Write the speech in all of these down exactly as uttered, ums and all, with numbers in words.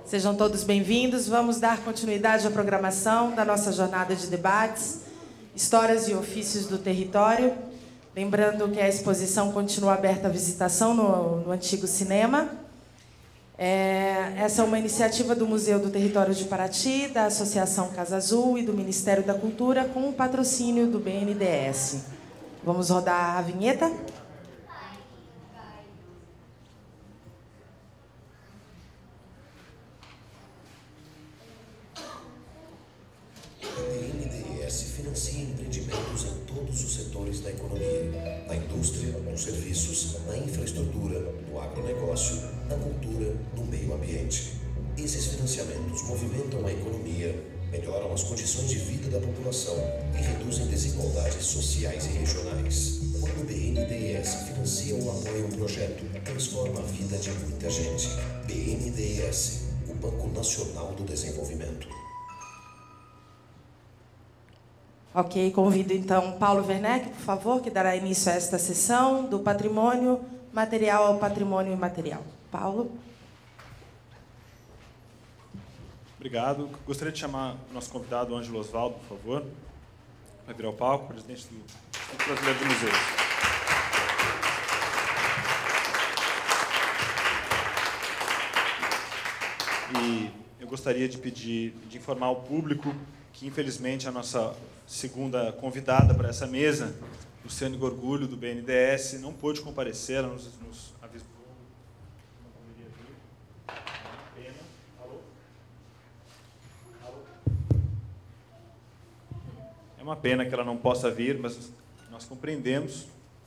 Sejam todos bem-vindos. Vamos dar continuidade à programação da nossa jornada de debates, Histórias e Ofícios do Território. Lembrando que a exposição continua aberta à visitação no, no antigo cinema. É, essa é uma iniciativa do Museu do Território de Paraty, da Associação Casa Azul e do Ministério da Cultura, com o patrocínio do B N D E S. Vamos rodar a vinheta? O B N D E S financia empreendimentos em todos os setores da economia, na indústria, nos serviços, na infraestrutura, no agronegócio, na cultura, no meio ambiente. Esses financiamentos movimentam a economia, melhoram as condições de vida da população e reduzem desigualdades sociais e regionais. Quando o B N D E S financia ou apoia um projeto, transforma a vida de muita gente. B N D E S, o Banco Nacional do Desenvolvimento. Ok, convido então Paulo Werneck, por favor, que dará início a esta sessão do patrimônio material ao patrimônio imaterial. Paulo. Obrigado. Gostaria de chamar o nosso convidado, Ângelo Osvaldo, por favor, para vir ao palco, presidente do Instituto Brasileiro de Museus. E eu gostaria de pedir, de informar ao público que, infelizmente, a nossa segunda convidada para essa mesa, Luciane Gorgulho, do B N D E S, não pôde comparecer, ela nos, nos avisou. É uma pena que ela não possa vir, mas nós compreendemos.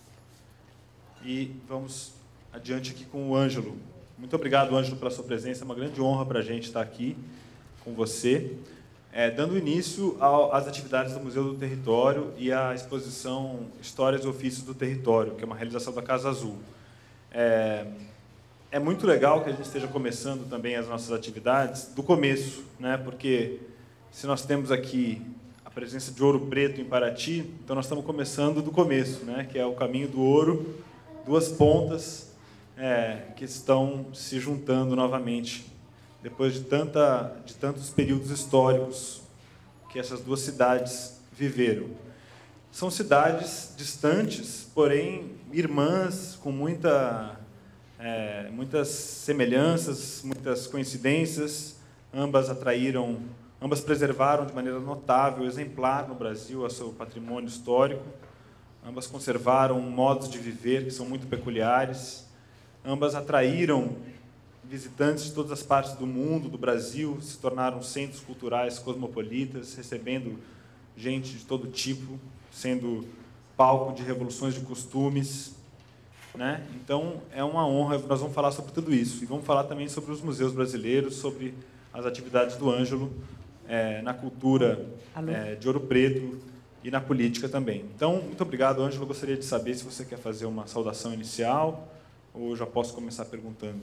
E vamos adiante aqui com o Ângelo. Muito obrigado, Ângelo, pela sua presença. É uma grande honra para a gente estar aqui com você. É, dando início ao, às atividades do Museu do Território e à exposição Histórias e Ofícios do Território, que é uma realização da Casa Azul. É, é muito legal que a gente esteja começando também as nossas atividades do começo, né? Porque se nós temos aqui a presença de Ouro Preto em Paraty, então nós estamos começando do começo, né? Que é o caminho do ouro, duas pontas é, que estão se juntando novamente, depois de, tanta, de tantos períodos históricos que essas duas cidades viveram. São cidades distantes, porém irmãs, com muita, é, muitas semelhanças, muitas coincidências. Ambas atraíram, ambas preservaram de maneira notável, exemplar no Brasil, o seu patrimônio histórico. Ambas conservaram modos de viver que são muito peculiares. Ambas atraíram visitantes de todas as partes do mundo, do Brasil, se tornaram centros culturais cosmopolitas, recebendo gente de todo tipo, sendo palco de revoluções de costumes, né? Então, é uma honra, nós vamos falar sobre tudo isso. E vamos falar também sobre os museus brasileiros, sobre as atividades do Ângelo é, na cultura é, de Ouro Preto e na política também. Então, muito obrigado, Ângelo. Eu gostaria de saber se você quer fazer uma saudação inicial ou eu já posso começar perguntando.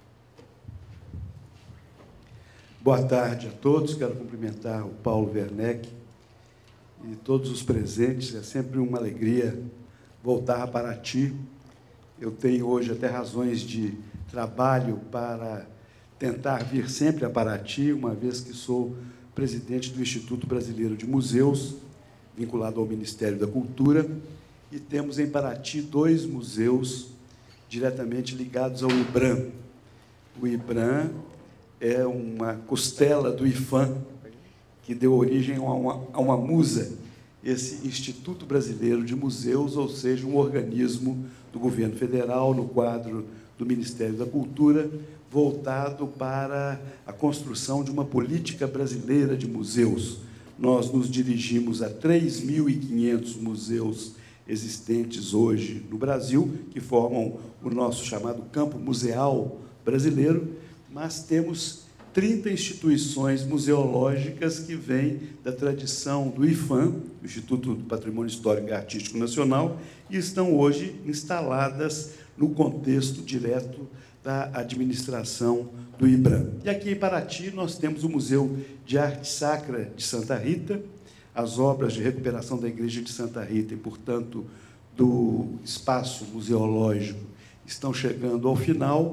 Boa tarde a todos. Quero cumprimentar o Paulo Werneck e todos os presentes. É sempre uma alegria voltar a Paraty. Eu tenho hoje até razões de trabalho para tentar vir sempre a Paraty, uma vez que sou presidente do Instituto Brasileiro de Museus, vinculado ao Ministério da Cultura, e temos em Paraty dois museus diretamente ligados ao IBRAM. O IBRAM é uma costela do IFAM, que deu origem a uma, a uma musa, esse Instituto Brasileiro de Museus, ou seja, um organismo do governo federal, no quadro do Ministério da Cultura, voltado para a construção de uma política brasileira de museus. Nós nos dirigimos a três mil e quinhentos museus existentes hoje no Brasil, que formam o nosso chamado campo museal brasileiro, mas temos trinta instituições museológicas que vêm da tradição do IFAM, o Instituto do Patrimônio Histórico e Artístico Nacional, e estão hoje instaladas no contexto direto da administração do IBRAM. E aqui em Paraty nós temos o Museu de Arte Sacra de Santa Rita, as obras de recuperação da Igreja de Santa Rita e, portanto, do espaço museológico estão chegando ao final,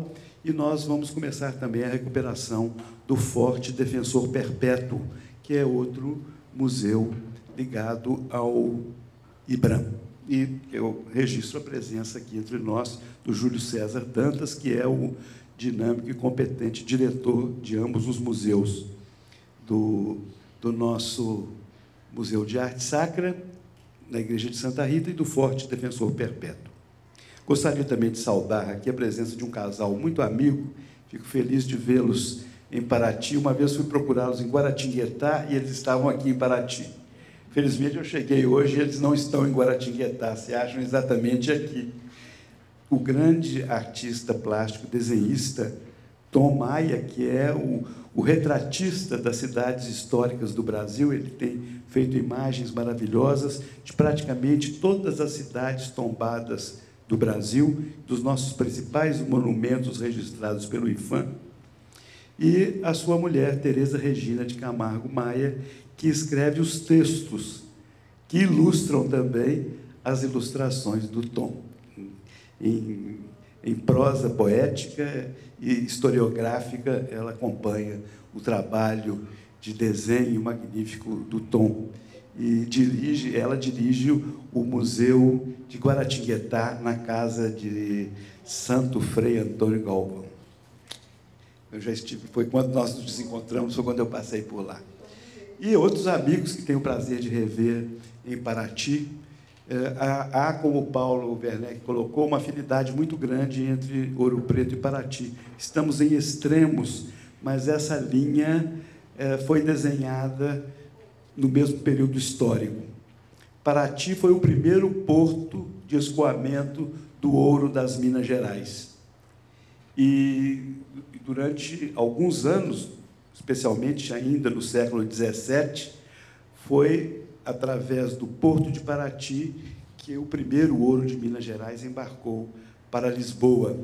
E nós vamos começar também a recuperação do Forte Defensor Perpétuo, que é outro museu ligado ao IBRAM. E eu registro a presença aqui entre nós do Júlio César Dantas, que é o dinâmico e competente diretor de ambos os museus, do, do nosso Museu de Arte Sacra, na Igreja de Santa Rita, e do Forte Defensor Perpétuo. Gostaria também de saudar aqui a presença de um casal muito amigo. Fico feliz de vê-los em Paraty. Uma vez fui procurá-los em Guaratinguetá e eles estavam aqui em Paraty. Felizmente, eu cheguei hoje e eles não estão em Guaratinguetá, se acham exatamente aqui. O grande artista plástico, desenhista, Tom Maia, que é o, o retratista das cidades históricas do Brasil, ele tem feito imagens maravilhosas de praticamente todas as cidades tombadas do Brasil, dos nossos principais monumentos registrados pelo IPHAN, e a sua mulher, Tereza Regina de Camargo Maia, que escreve os textos, que ilustram também as ilustrações do Tom, em, em prosa poética e historiográfica. Ela acompanha o trabalho de desenho magnífico do Tom. E dirige, ela dirige o Museu de Guaratinguetá, na casa de Santo Frei Antônio Galvão. Eu já estive, foi quando nós nos encontramos, foi quando eu passei por lá. E outros amigos que tenho o prazer de rever em Paraty. Há, há, como o Paulo Werneck colocou, uma afinidade muito grande entre Ouro Preto e Paraty. Estamos em extremos, mas essa linha eh, foi desenhada no mesmo período histórico. Paraty foi o primeiro porto de escoamento do ouro das Minas Gerais. E, durante alguns anos, especialmente ainda no século dezessete, foi através do Porto de Paraty que o primeiro ouro de Minas Gerais embarcou para Lisboa.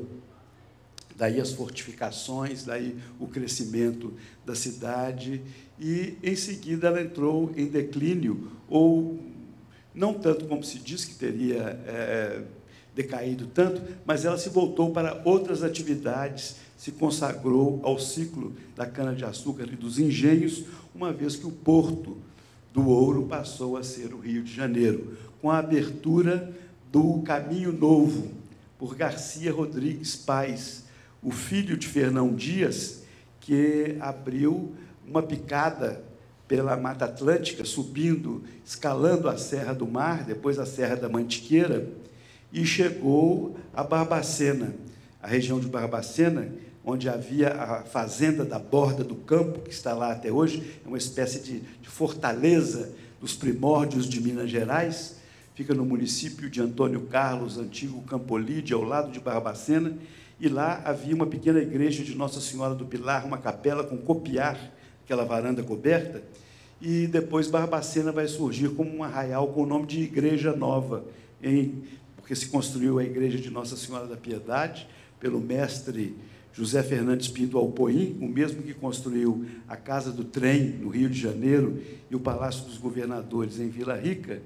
Daí as fortificações, daí o crescimento da cidade, e, em seguida, ela entrou em declínio, ou não tanto como se diz que teria é, decaído tanto, mas ela se voltou para outras atividades, se consagrou ao ciclo da cana-de-açúcar e dos engenhos, uma vez que o porto do ouro passou a ser o Rio de Janeiro, com a abertura do Caminho Novo, por Garcia Rodrigues Paes, o filho de Fernão Dias, que abriu uma picada pela Mata Atlântica, subindo, escalando a Serra do Mar, depois a Serra da Mantiqueira, e chegou a Barbacena, a região de Barbacena, onde havia a fazenda da Borda do Campo, que está lá até hoje, é uma espécie de, de fortaleza dos primórdios de Minas Gerais, fica no município de Antônio Carlos, antigo Campolide, ao lado de Barbacena, e lá havia uma pequena igreja de Nossa Senhora do Pilar, uma capela com copiar, aquela varanda coberta, e depois Barbacena vai surgir como um arraial com o nome de Igreja Nova, em, porque se construiu a igreja de Nossa Senhora da Piedade, pelo mestre José Fernandes Pinto Alpoim, o mesmo que construiu a Casa do Trem, no Rio de Janeiro, e o Palácio dos Governadores, em Vila Rica.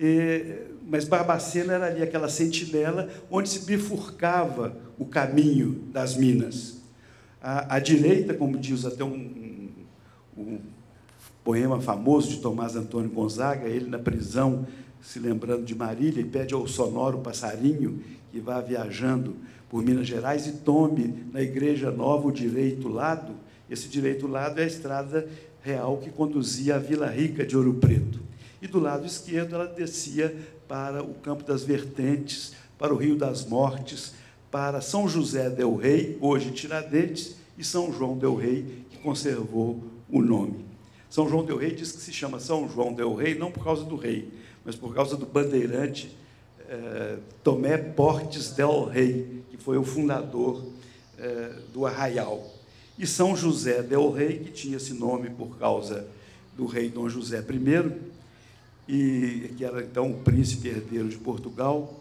E, mas Barbacena era ali aquela sentinela onde se bifurcava o caminho das minas. À, à direita, como diz até um, um, um poema famoso de Tomás Antônio Gonzaga, ele na prisão, se lembrando de Marília, e pede ao sonoro passarinho que vá viajando por Minas Gerais e tome na Igreja Nova o direito lado. Esse direito lado é a estrada real que conduzia à Vila Rica de Ouro Preto. E do lado esquerdo ela descia para o Campo das Vertentes, para o Rio das Mortes, para São José del Rei, hoje Tiradentes, e São João del Rei, que conservou o nome. São João del Rei diz que se chama São João del Rei não por causa do rei, mas por causa do bandeirante eh, Tomé Portes del Rei, que foi o fundador eh, do arraial. E São José del Rei, que tinha esse nome por causa do rei Dom José I, e que era, então, o príncipe herdeiro de Portugal.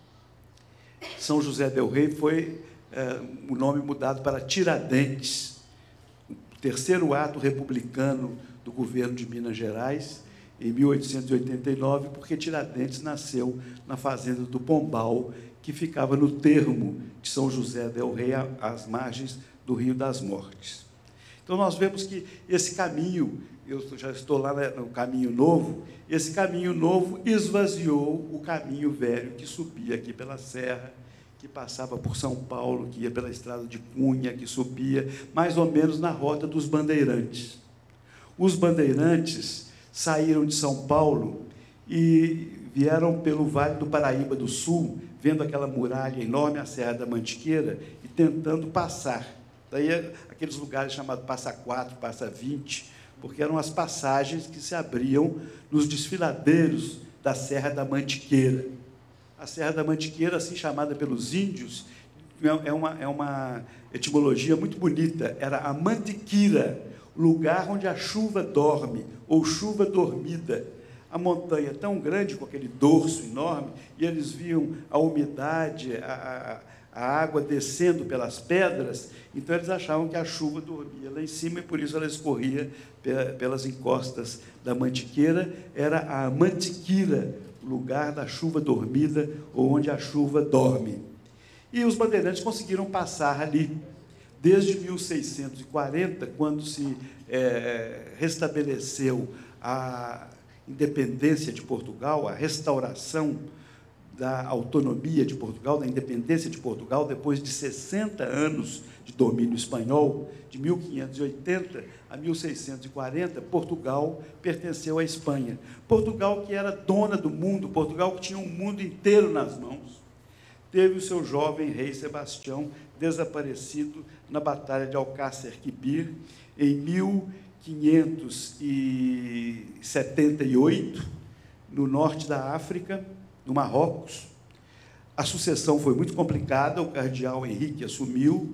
São José del Rei foi eh, o nome mudado para Tiradentes, o terceiro ato republicano do governo de Minas Gerais, em mil oitocentos e oitenta e nove, porque Tiradentes nasceu na fazenda do Pombal, que ficava no termo de São José del Rei, às margens do Rio das Mortes. Então, nós vemos que esse caminho, eu já estou lá no caminho novo, esse caminho novo esvaziou o caminho velho que subia aqui pela serra, que passava por São Paulo, que ia pela estrada de Cunha, que subia mais ou menos na rota dos bandeirantes. Os bandeirantes saíram de São Paulo e vieram pelo Vale do Paraíba do Sul, vendo aquela muralha enorme, a Serra da Mantiqueira, e tentando passar. Daí, aqueles lugares chamados Passa quatro, Passa vinte, porque eram as passagens que se abriam nos desfiladeiros da Serra da Mantiqueira. A Serra da Mantiqueira, assim chamada pelos índios, é uma, é uma etimologia muito bonita, era a mantiquira, lugar onde a chuva dorme, ou chuva dormida. A montanha tão grande, com aquele dorso enorme, e eles viam a umidade, a, a, a água descendo pelas pedras, então eles achavam que a chuva dormia lá em cima, e por isso ela escorria pelas encostas da Mantiqueira. Era a Mantiquira, lugar da chuva dormida, ou onde a chuva dorme. E os bandeirantes conseguiram passar ali, desde mil seiscentos e quarenta, quando se é, restabeleceu a independência de Portugal, a restauração da autonomia de Portugal, da independência de Portugal, depois de sessenta anos de domínio espanhol, de mil quinhentos e oitenta a mil seiscentos e quarenta, Portugal pertenceu à Espanha. Portugal, que era dona do mundo, Portugal que tinha o mundo inteiro nas mãos, teve o seu jovem rei Sebastião desaparecido na Batalha de Alcácer Quibir, em mil quinhentos e setenta e oito, no norte da África, no Marrocos. A sucessão foi muito complicada, o cardeal Henrique assumiu,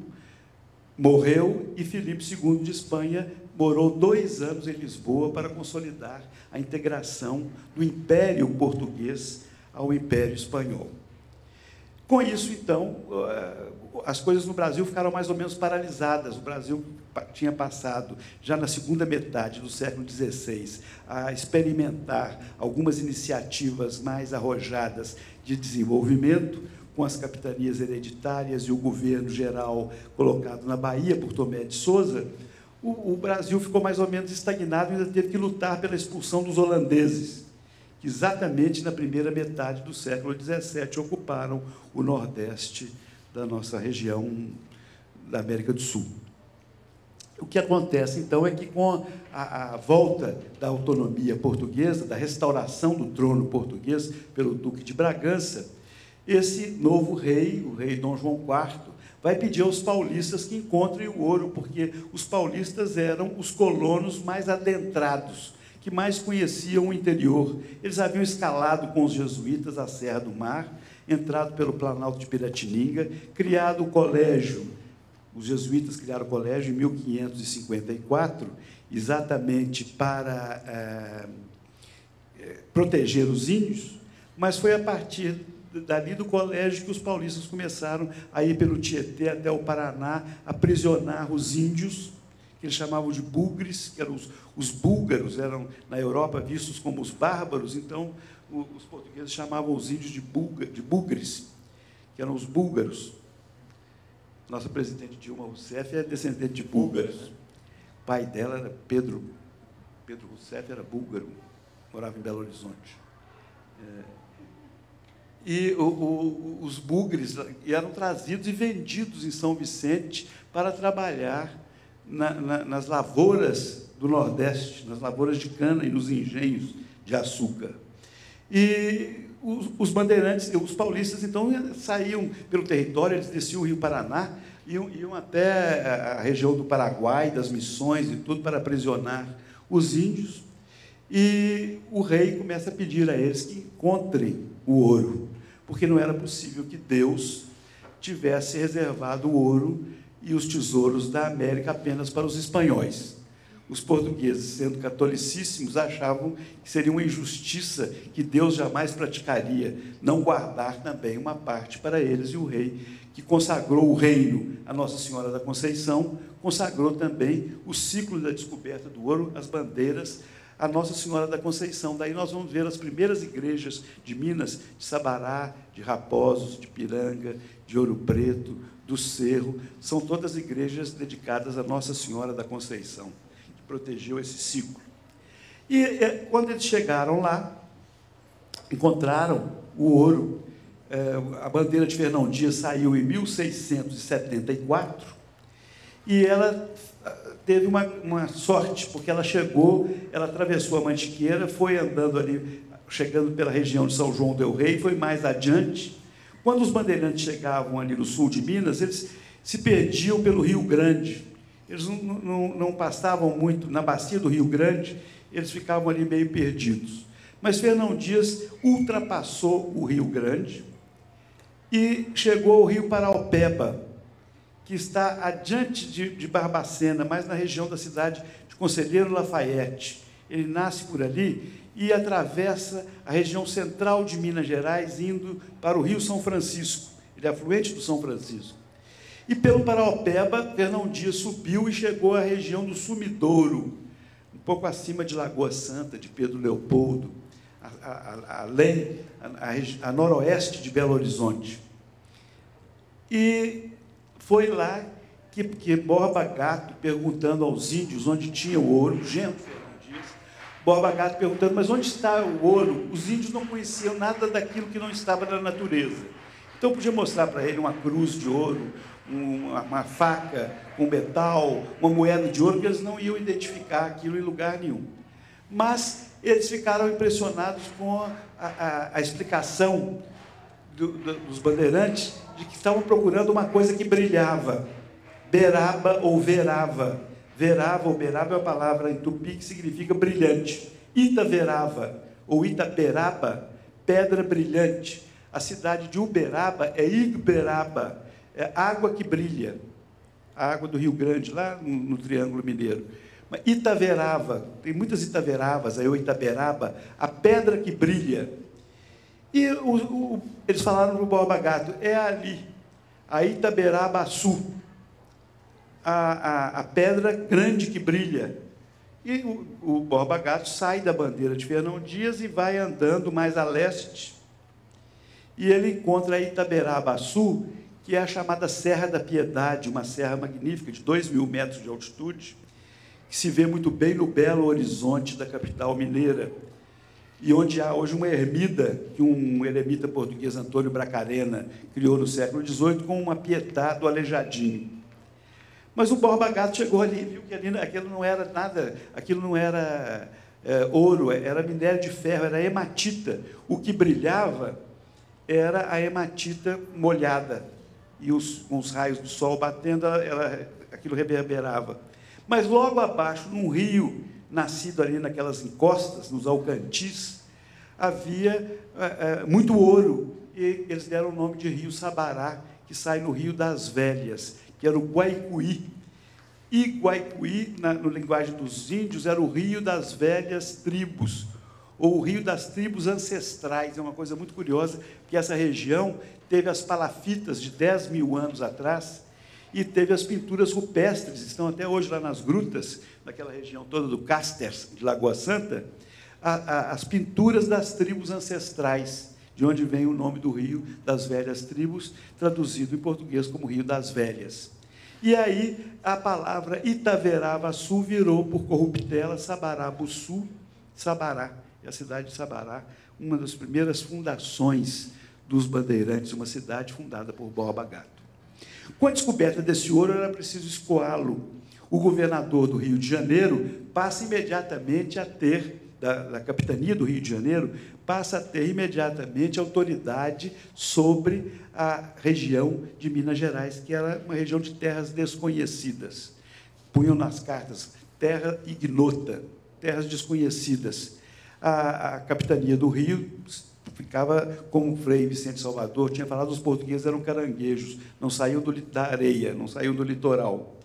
morreu, e Filipe segundo de Espanha morou dois anos em Lisboa para consolidar a integração do Império Português ao Império Espanhol. Com isso, então, as coisas no Brasil ficaram mais ou menos paralisadas. O Brasil tinha passado, já na segunda metade do século dezesseis, a experimentar algumas iniciativas mais arrojadas de desenvolvimento, com as capitanias hereditárias e o governo geral colocado na Bahia por Tomé de Souza. O, o Brasil ficou mais ou menos estagnado e ainda teve que lutar pela expulsão dos holandeses, que exatamente na primeira metade do século dezessete ocuparam o nordeste da nossa região da América do Sul. O que acontece, então, é que com a, a volta da autonomia portuguesa, da restauração do trono português pelo Duque de Bragança, esse novo rei, o rei Dom João quarto, vai pedir aos paulistas que encontrem o ouro, porque os paulistas eram os colonos mais adentrados, que mais conheciam o interior. Eles haviam escalado com os jesuítas a Serra do Mar, entrado pelo Planalto de Piratininga, criado o colégio. Os jesuítas criaram o colégio em mil quinhentos e cinquenta e quatro, exatamente para é, proteger os índios, mas foi a partir dali do colégio que os paulistas começaram a ir pelo Tietê até o Paraná, aprisionar os índios, que eles chamavam de bugres, que eram os, os búlgaros, eram na Europa vistos como os bárbaros, então os portugueses chamavam os índios de, bulga, de bugres, que eram os búlgaros. Nossa presidente Dilma Rousseff é descendente de búlgaros. O pai dela era Pedro, Pedro Rousseff, era búlgaro, morava em Belo Horizonte. É, e o, o, os bugres eram trazidos e vendidos em São Vicente para trabalhar na, na, nas lavouras do Nordeste, nas lavouras de cana e nos engenhos de açúcar. E os, os bandeirantes, os paulistas, então, saíam pelo território, eles desciam o Rio Paraná, iam, iam até a região do Paraguai, das Missões e tudo, para aprisionar os índios, e o rei começa a pedir a eles que encontrem o ouro, porque não era possível que Deus tivesse reservado o ouro e os tesouros da América apenas para os espanhóis. Os portugueses, sendo catolicíssimos, achavam que seria uma injustiça que Deus jamais praticaria, não guardar também uma parte para eles, e o rei, que consagrou o reino a Nossa Senhora da Conceição, consagrou também o ciclo da descoberta do ouro, as bandeiras, a Nossa Senhora da Conceição. Daí nós vamos ver as primeiras igrejas de Minas, de Sabará, de Raposos, de Piranga, de Ouro Preto, do Cerro, são todas igrejas dedicadas a Nossa Senhora da Conceição, que protegeu esse ciclo. E quando eles chegaram lá, encontraram o ouro. A bandeira de Fernão Dias saiu em mil seiscentos e setenta e quatro, e ela teve uma, uma sorte, porque ela chegou, ela atravessou a Mantiqueira, foi andando ali, chegando pela região de São João del Rei, foi mais adiante. Quando os bandeirantes chegavam ali no sul de Minas, eles se perdiam pelo Rio Grande. Eles não, não, não passavam muito na bacia do Rio Grande, eles ficavam ali meio perdidos. Mas Fernão Dias ultrapassou o Rio Grande e chegou ao Rio Paraopeba, que está adiante de, de Barbacena, mais na região da cidade de Conselheiro Lafayette. Ele nasce por ali e atravessa a região central de Minas Gerais, indo para o Rio São Francisco. Ele é afluente do São Francisco. E pelo Paraopeba, Fernão Dias subiu e chegou à região do Sumidouro, um pouco acima de Lagoa Santa, de Pedro Leopoldo, a, a, além, a, a, a noroeste de Belo Horizonte. E foi lá que, que Borba Gato, perguntando aos índios onde tinha o ouro, genro Fernão Dias, Borba Gato perguntando, mas onde está o ouro? Os índios não conheciam nada daquilo que não estava na natureza. Então, podia mostrar para ele uma cruz de ouro, uma, uma faca com metal, uma moeda de ouro, que eles não iam identificar aquilo em lugar nenhum. Mas eles ficaram impressionados com a, a, a explicação do, do, dos bandeirantes de que estavam procurando uma coisa que brilhava, beraba ou verava. Verava ou beraba é uma palavra em tupi que significa brilhante. Itaverava ou Itaperaba, pedra brilhante. A cidade de Uberaba é Igberaba, é água que brilha, a água do Rio Grande, lá no, no Triângulo Mineiro. Mas Itaverava, tem muitas Itaveravas, aí o Itaberaba, a pedra que brilha. E o, o, eles falaram para o Borba Gato, é ali, a Itaberabaçu, a, a, a pedra grande que brilha. E o, o Borba Gato sai da bandeira de Fernão Dias e vai andando mais a leste, e ele encontra a Itaberabaçu, que é a chamada Serra da Piedade, uma serra magnífica de dois mil metros de altitude, que se vê muito bem no belo horizonte da capital mineira, e onde há hoje uma ermida que um eremita português, Antônio Bracarena, criou no século dezoito, com uma Pietà do Aleijadinho. Mas o Borba Gato chegou ali e viu que ali, aquilo não era nada, aquilo não era é, ouro, era minério de ferro, era hematita. O que brilhava era a hematita molhada, e os, com os raios do sol batendo, ela, ela, aquilo reverberava. Mas logo abaixo, num rio nascido ali naquelas encostas, nos Alcantis, havia é, é, muito ouro, e eles deram o nome de Rio Sabará, que sai no Rio das Velhas, que era o Guaicuí. E Guaicuí, na, na linguagem dos índios, era o Rio das Velhas Tribos, ou o Rio das Tribos Ancestrais. É uma coisa muito curiosa, que essa região teve as palafitas de dez mil anos atrás, e teve as pinturas rupestres, estão até hoje lá nas grutas, naquela região toda do Casters, de Lagoa Santa, a, a, as pinturas das tribos ancestrais, de onde vem o nome do Rio das Velhas Tribos, traduzido em português como Rio das Velhas. E aí a palavra Itaveravaçu virou, por corruptela, Sabarabuçu, Sabará, e a cidade de Sabará, uma das primeiras fundações dos bandeirantes, uma cidade fundada por Borba Gato. Com a descoberta desse ouro, era preciso escoá-lo. O governador do Rio de Janeiro passa imediatamente a ter, da, da capitania do Rio de Janeiro, passa a ter imediatamente autoridade sobre a região de Minas Gerais, que era uma região de terras desconhecidas. Punham nas cartas, terra ignota, terras desconhecidas. A, a capitania do Rio ficava, como o Frei Vicente Salvador tinha falado, os portugueses eram caranguejos, não saíam do, da areia, não saíam do litoral.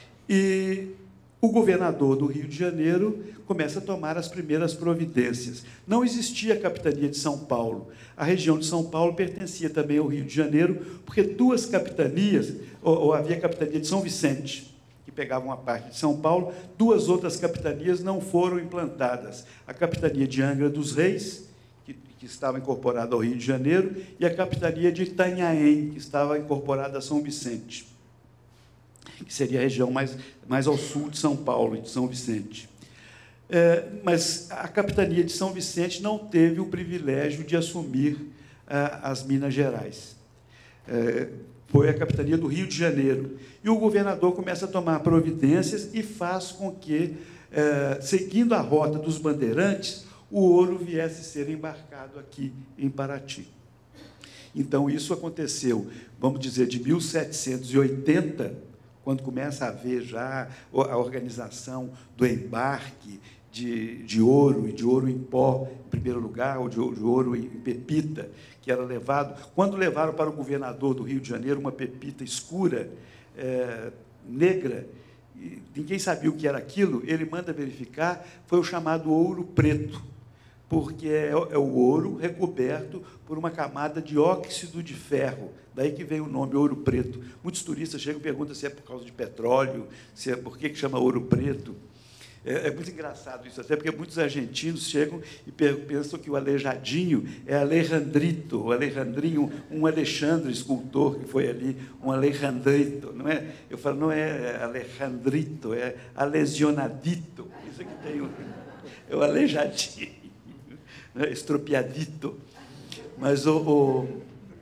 E o governador do Rio de Janeiro começa a tomar as primeiras providências. Não existia a capitania de São Paulo. A região de São Paulo pertencia também ao Rio de Janeiro, porque duas capitanias, ou, ou havia a capitania de São Vicente, que pegavam a parte de São Paulo. Duas outras capitanias não foram implantadas. A capitania de Angra dos Reis, que, que estava incorporada ao Rio de Janeiro, e a capitania de Itanhaém, que estava incorporada a São Vicente, que seria a região mais, mais ao sul de São Paulo, de São Vicente. É, mas a capitania de São Vicente não teve o privilégio de assumir ah, as Minas Gerais. É, foi a capitania do Rio de Janeiro. E o governador começa a tomar providências e faz com que, é, seguindo a rota dos bandeirantes, o ouro viesse a ser embarcado aqui em Paraty. Então, isso aconteceu, vamos dizer, de mil setecentos e oitenta, quando começa a haver já a organização do embarque de, de ouro, e de ouro em pó, em primeiro lugar, ou de, de ouro em pepita, que era levado. Quando levaram para o governador do Rio de Janeiro uma pepita escura, é, negra, e ninguém sabia o que era aquilo, ele manda verificar, foi o chamado ouro preto, porque é, é o ouro recoberto por uma camada de óxido de ferro. Daí que vem o nome ouro preto. Muitos turistas chegam e perguntam se é por causa de petróleo, se é, por que que chama ouro preto. É, é muito engraçado isso, até porque muitos argentinos chegam e pensam que o Aleijadinho é Alejandrito, o Alejandrinho, um Alexandre, escultor, que foi ali, um Alejandrito. Não é? Eu falo, não é Alejandrito, é Alesionadito. Isso aqui tem o, é o Aleijadinho, né? Estropiadito. Mas o, o,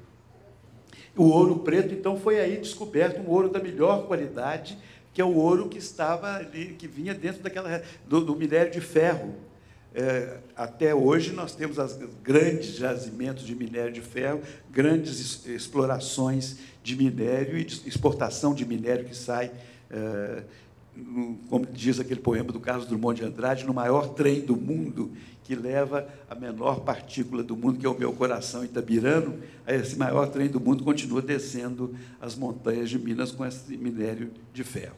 o ouro preto, então, foi aí descoberto um ouro da melhor qualidade, que é o ouro que estava ali, que vinha dentro daquela, do, do minério de ferro. É, até hoje, nós temos as grandes jazimentos de minério de ferro, grandes explorações de minério e de exportação de minério que sai, é, no, como diz aquele poema do Carlos Drummond de Andrade, no maior trem do mundo, que leva a menor partícula do mundo, que é o meu coração itabirano. Esse maior trem do mundo continua descendo as montanhas de Minas com esse minério de ferro.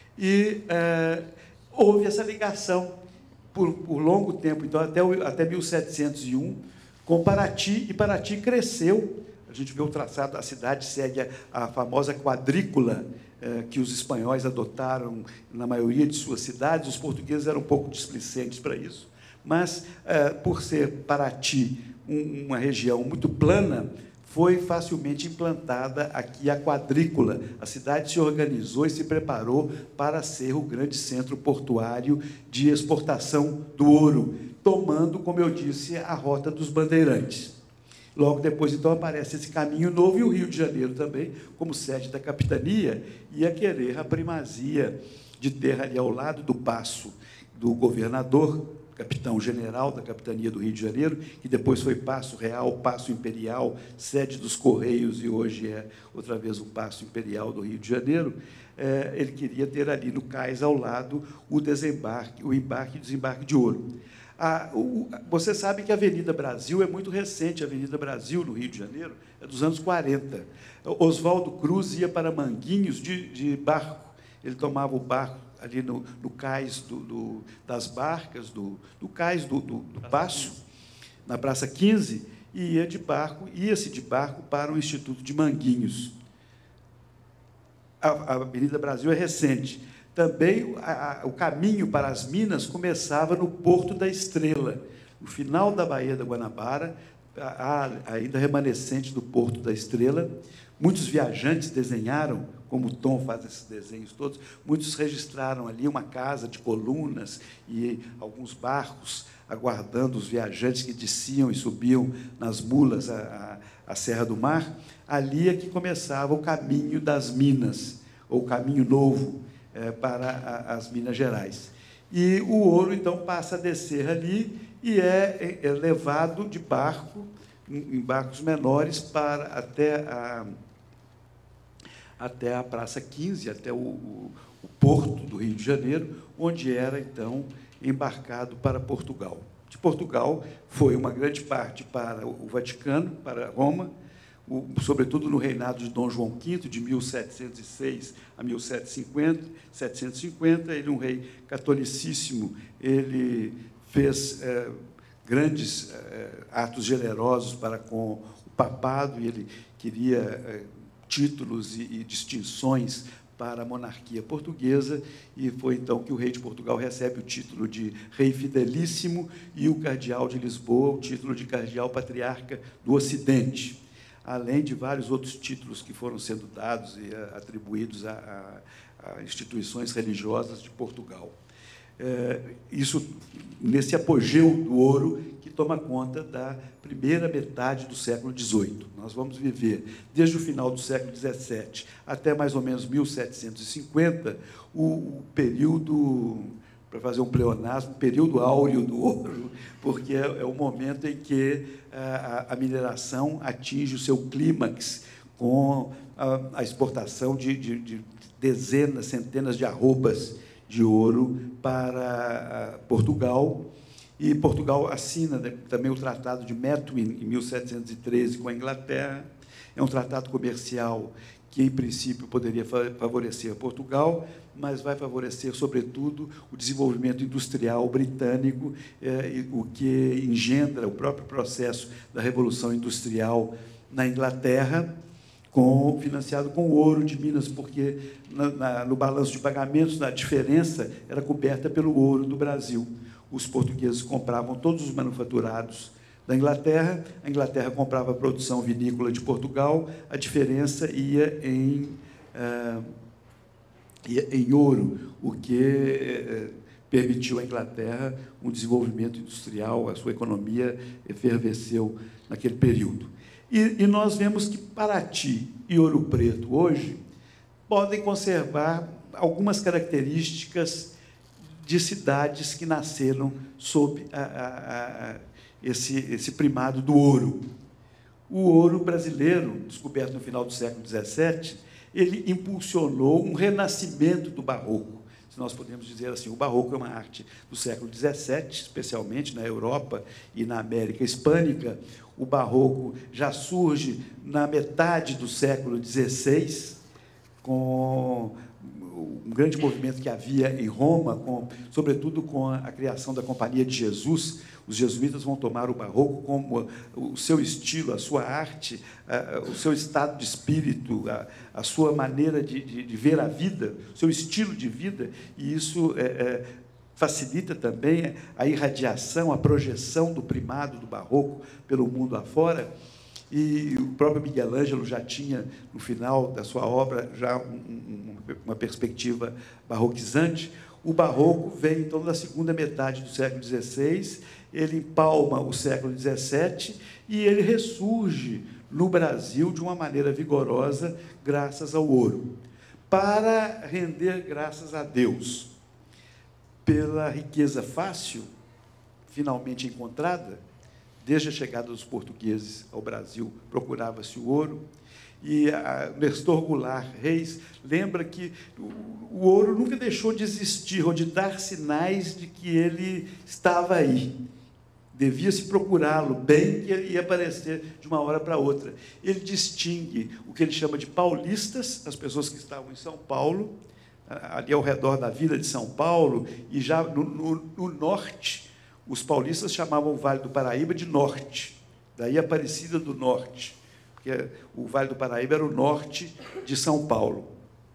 E é, houve essa ligação por, por longo tempo, então, até, o, até mil setecentos e um, com Paraty, e Paraty cresceu. A gente vê o traçado, a cidade segue a, a famosa quadrícula é, que os espanhóis adotaram na maioria de suas cidades. Os portugueses eram um pouco displicentes para isso, mas, é, por ser Paraty um, uma região muito plana, foi facilmente implantada aqui a quadrícula. A cidade se organizou e se preparou para ser o grande centro portuário de exportação do ouro, tomando, como eu disse, a rota dos bandeirantes. Logo depois, então, aparece esse caminho novo, e o Rio de Janeiro também, como sede da capitania, ia querer a primazia de ter ali ao lado do paço do governador, capitão-general da capitania do Rio de Janeiro, que depois foi Paço Real, Paço Imperial, sede dos Correios, e hoje é, outra vez, o Paço Imperial do Rio de Janeiro. É, ele queria ter ali no cais, ao lado, o desembarque, o embarque e desembarque de ouro. A, o, você sabe que a Avenida Brasil é muito recente. A Avenida Brasil, no Rio de Janeiro, é dos anos quarenta. Oswaldo Cruz ia para Manguinhos de, de barco. Ele tomava o barco ali no, no cais do, do, das barcas, do, do cais do, do, do Paço, na Praça quinze, e ia de barco, ia-se de barco para o Instituto de Manguinhos. A, a Avenida Brasil é recente. Também a, a, o caminho para as Minas começava no Porto da Estrela, no final da Baía da Guanabara, há ainda remanescente do Porto da Estrela. Muitos viajantes desenharam, como o Tom faz esses desenhos todos, muitos registraram ali uma casa de colunas e alguns barcos aguardando os viajantes que desciam e subiam nas mulas a, a, a Serra do Mar. Ali é que começava o caminho das Minas, ou o caminho novo é, para a, as Minas Gerais. E o ouro, então, passa a descer ali e é, é levado de barco, em, em barcos menores, para até a... até a Praça quinze, até o, o, o porto do Rio de Janeiro, onde era, então, embarcado para Portugal. De Portugal, foi uma grande parte para o Vaticano, para Roma, o, sobretudo no reinado de Dom João quinto, de mil setecentos e seis a mil setecentos e cinquenta, ele, um rei catolicíssimo, ele fez é, grandes é, atos generosos para com o papado, e ele queria... É, títulos e, e distinções para a monarquia portuguesa, e foi então que o rei de Portugal recebe o título de Rei Fidelíssimo e o cardeal de Lisboa o título de Cardeal Patriarca do Ocidente, além de vários outros títulos que foram sendo dados e atribuídos a, a, a instituições religiosas de Portugal. É, isso nesse apogeu do ouro que toma conta da primeira metade do século dezoito. Nós vamos viver, desde o final do século dezessete até mais ou menos mil setecentos e cinquenta, o, o período, para fazer um pleonasmo, o período áureo do ouro, porque é, é o momento em que a, a mineração atinge o seu clímax com a, a exportação de, de, de dezenas, centenas de arrobas de ouro para Portugal, e Portugal assina também o Tratado de Methuen, em mil setecentos e treze, com a Inglaterra. É um tratado comercial que, em princípio, poderia favorecer Portugal, mas vai favorecer, sobretudo, o desenvolvimento industrial britânico, é, o que engendra o próprio processo da Revolução Industrial na Inglaterra, com, financiado com ouro de Minas, porque na, na, no balanço de pagamentos a diferença era coberta pelo ouro do Brasil. Os portugueses compravam todos os manufaturados da Inglaterra, a Inglaterra comprava a produção vinícola de Portugal, a diferença ia em, uh, ia em ouro, o que uh, permitiu à Inglaterra um desenvolvimento industrial, a sua economia efervesceu naquele período. E, e nós vemos que Paraty e Ouro Preto, hoje, podem conservar algumas características de cidades que nasceram sob a, a, a, esse, esse primado do ouro. O ouro brasileiro, descoberto no final do século dezessete, ele impulsionou um renascimento do barroco. Se nós podemos dizer assim, o barroco é uma arte do século dezessete, especialmente na Europa e na América Hispânica. O barroco já surge na metade do século dezesseis, com um grande movimento que havia em Roma, com, sobretudo com a criação da Companhia de Jesus. Os jesuítas vão tomar o barroco como o seu estilo, a sua arte, o seu estado de espírito, a sua maneira de, de, de ver a vida, o seu estilo de vida, e isso é, é, facilita também a irradiação, a projeção do primado do barroco pelo mundo afora. E o próprio Miguel Ângelo já tinha, no final da sua obra, já um, um, uma perspectiva barroquizante. O barroco vem, então, da segunda metade do século dezesseis, ele empalma o século dezessete e ele ressurge no Brasil de uma maneira vigorosa, graças ao ouro, para render graças a Deus pela riqueza fácil, finalmente encontrada. Desde a chegada dos portugueses ao Brasil, procurava-se o ouro, e a Nestor Goulart Reis lembra que o ouro nunca deixou de existir, ou de dar sinais de que ele estava aí. Devia-se procurá-lo bem, que ele ia aparecer de uma hora para outra. Ele distingue o que ele chama de paulistas, as pessoas que estavam em São Paulo, ali ao redor da vila de São Paulo, e já no, no, no norte. Os paulistas chamavam o Vale do Paraíba de Norte, daí Aparecida do Norte, porque o Vale do Paraíba era o norte de São Paulo.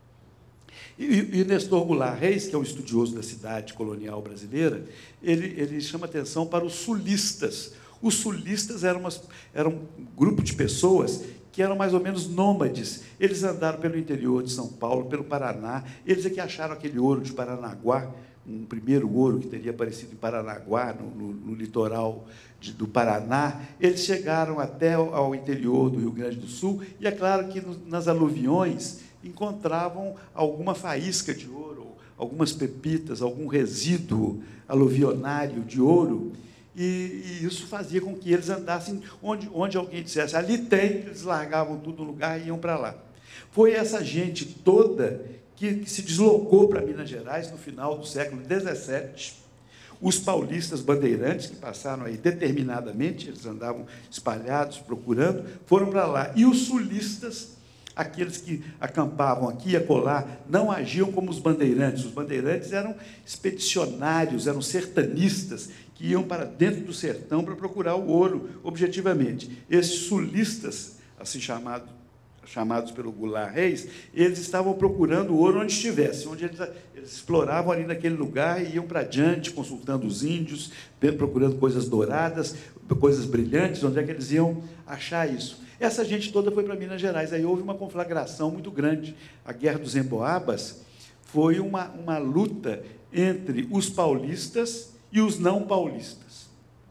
E, e Nestor Goulart Reis, que é um estudioso da cidade colonial brasileira, ele, ele chama atenção para os sulistas. Os sulistas eram, umas, eram um grupo de pessoas que eram mais ou menos nômades. Eles andaram pelo interior de São Paulo, pelo Paraná, eles é que acharam aquele ouro de Paranaguá, um primeiro ouro que teria aparecido em Paranaguá, no, no, no litoral de, do Paraná. Eles chegaram até ao, ao interior do Rio Grande do Sul, e é claro que no, nas aluviões encontravam alguma faísca de ouro, algumas pepitas, algum resíduo aluvionário de ouro, e, e isso fazia com que eles andassem onde, onde alguém dissesse, ali tem, eles largavam tudo no lugar e iam para lá. Foi essa gente toda que, que se deslocou para Minas Gerais no final do século dezessete. Os paulistas bandeirantes, que passaram aí determinadamente, eles andavam espalhados, procurando, foram para lá. E os sulistas, aqueles que acampavam aqui e acolá, não agiam como os bandeirantes. Os bandeirantes eram expedicionários, eram sertanistas, que iam para dentro do sertão para procurar o ouro, objetivamente. Esses sulistas, assim chamados chamados pelo Goulart Reis, eles estavam procurando ouro onde estivesse, onde eles, eles exploravam ali naquele lugar e iam para adiante, consultando os índios, procurando coisas douradas, coisas brilhantes, onde é que eles iam achar isso. Essa gente toda foi para Minas Gerais, aí houve uma conflagração muito grande. A Guerra dos Emboabas foi uma, uma luta entre os paulistas e os não paulistas,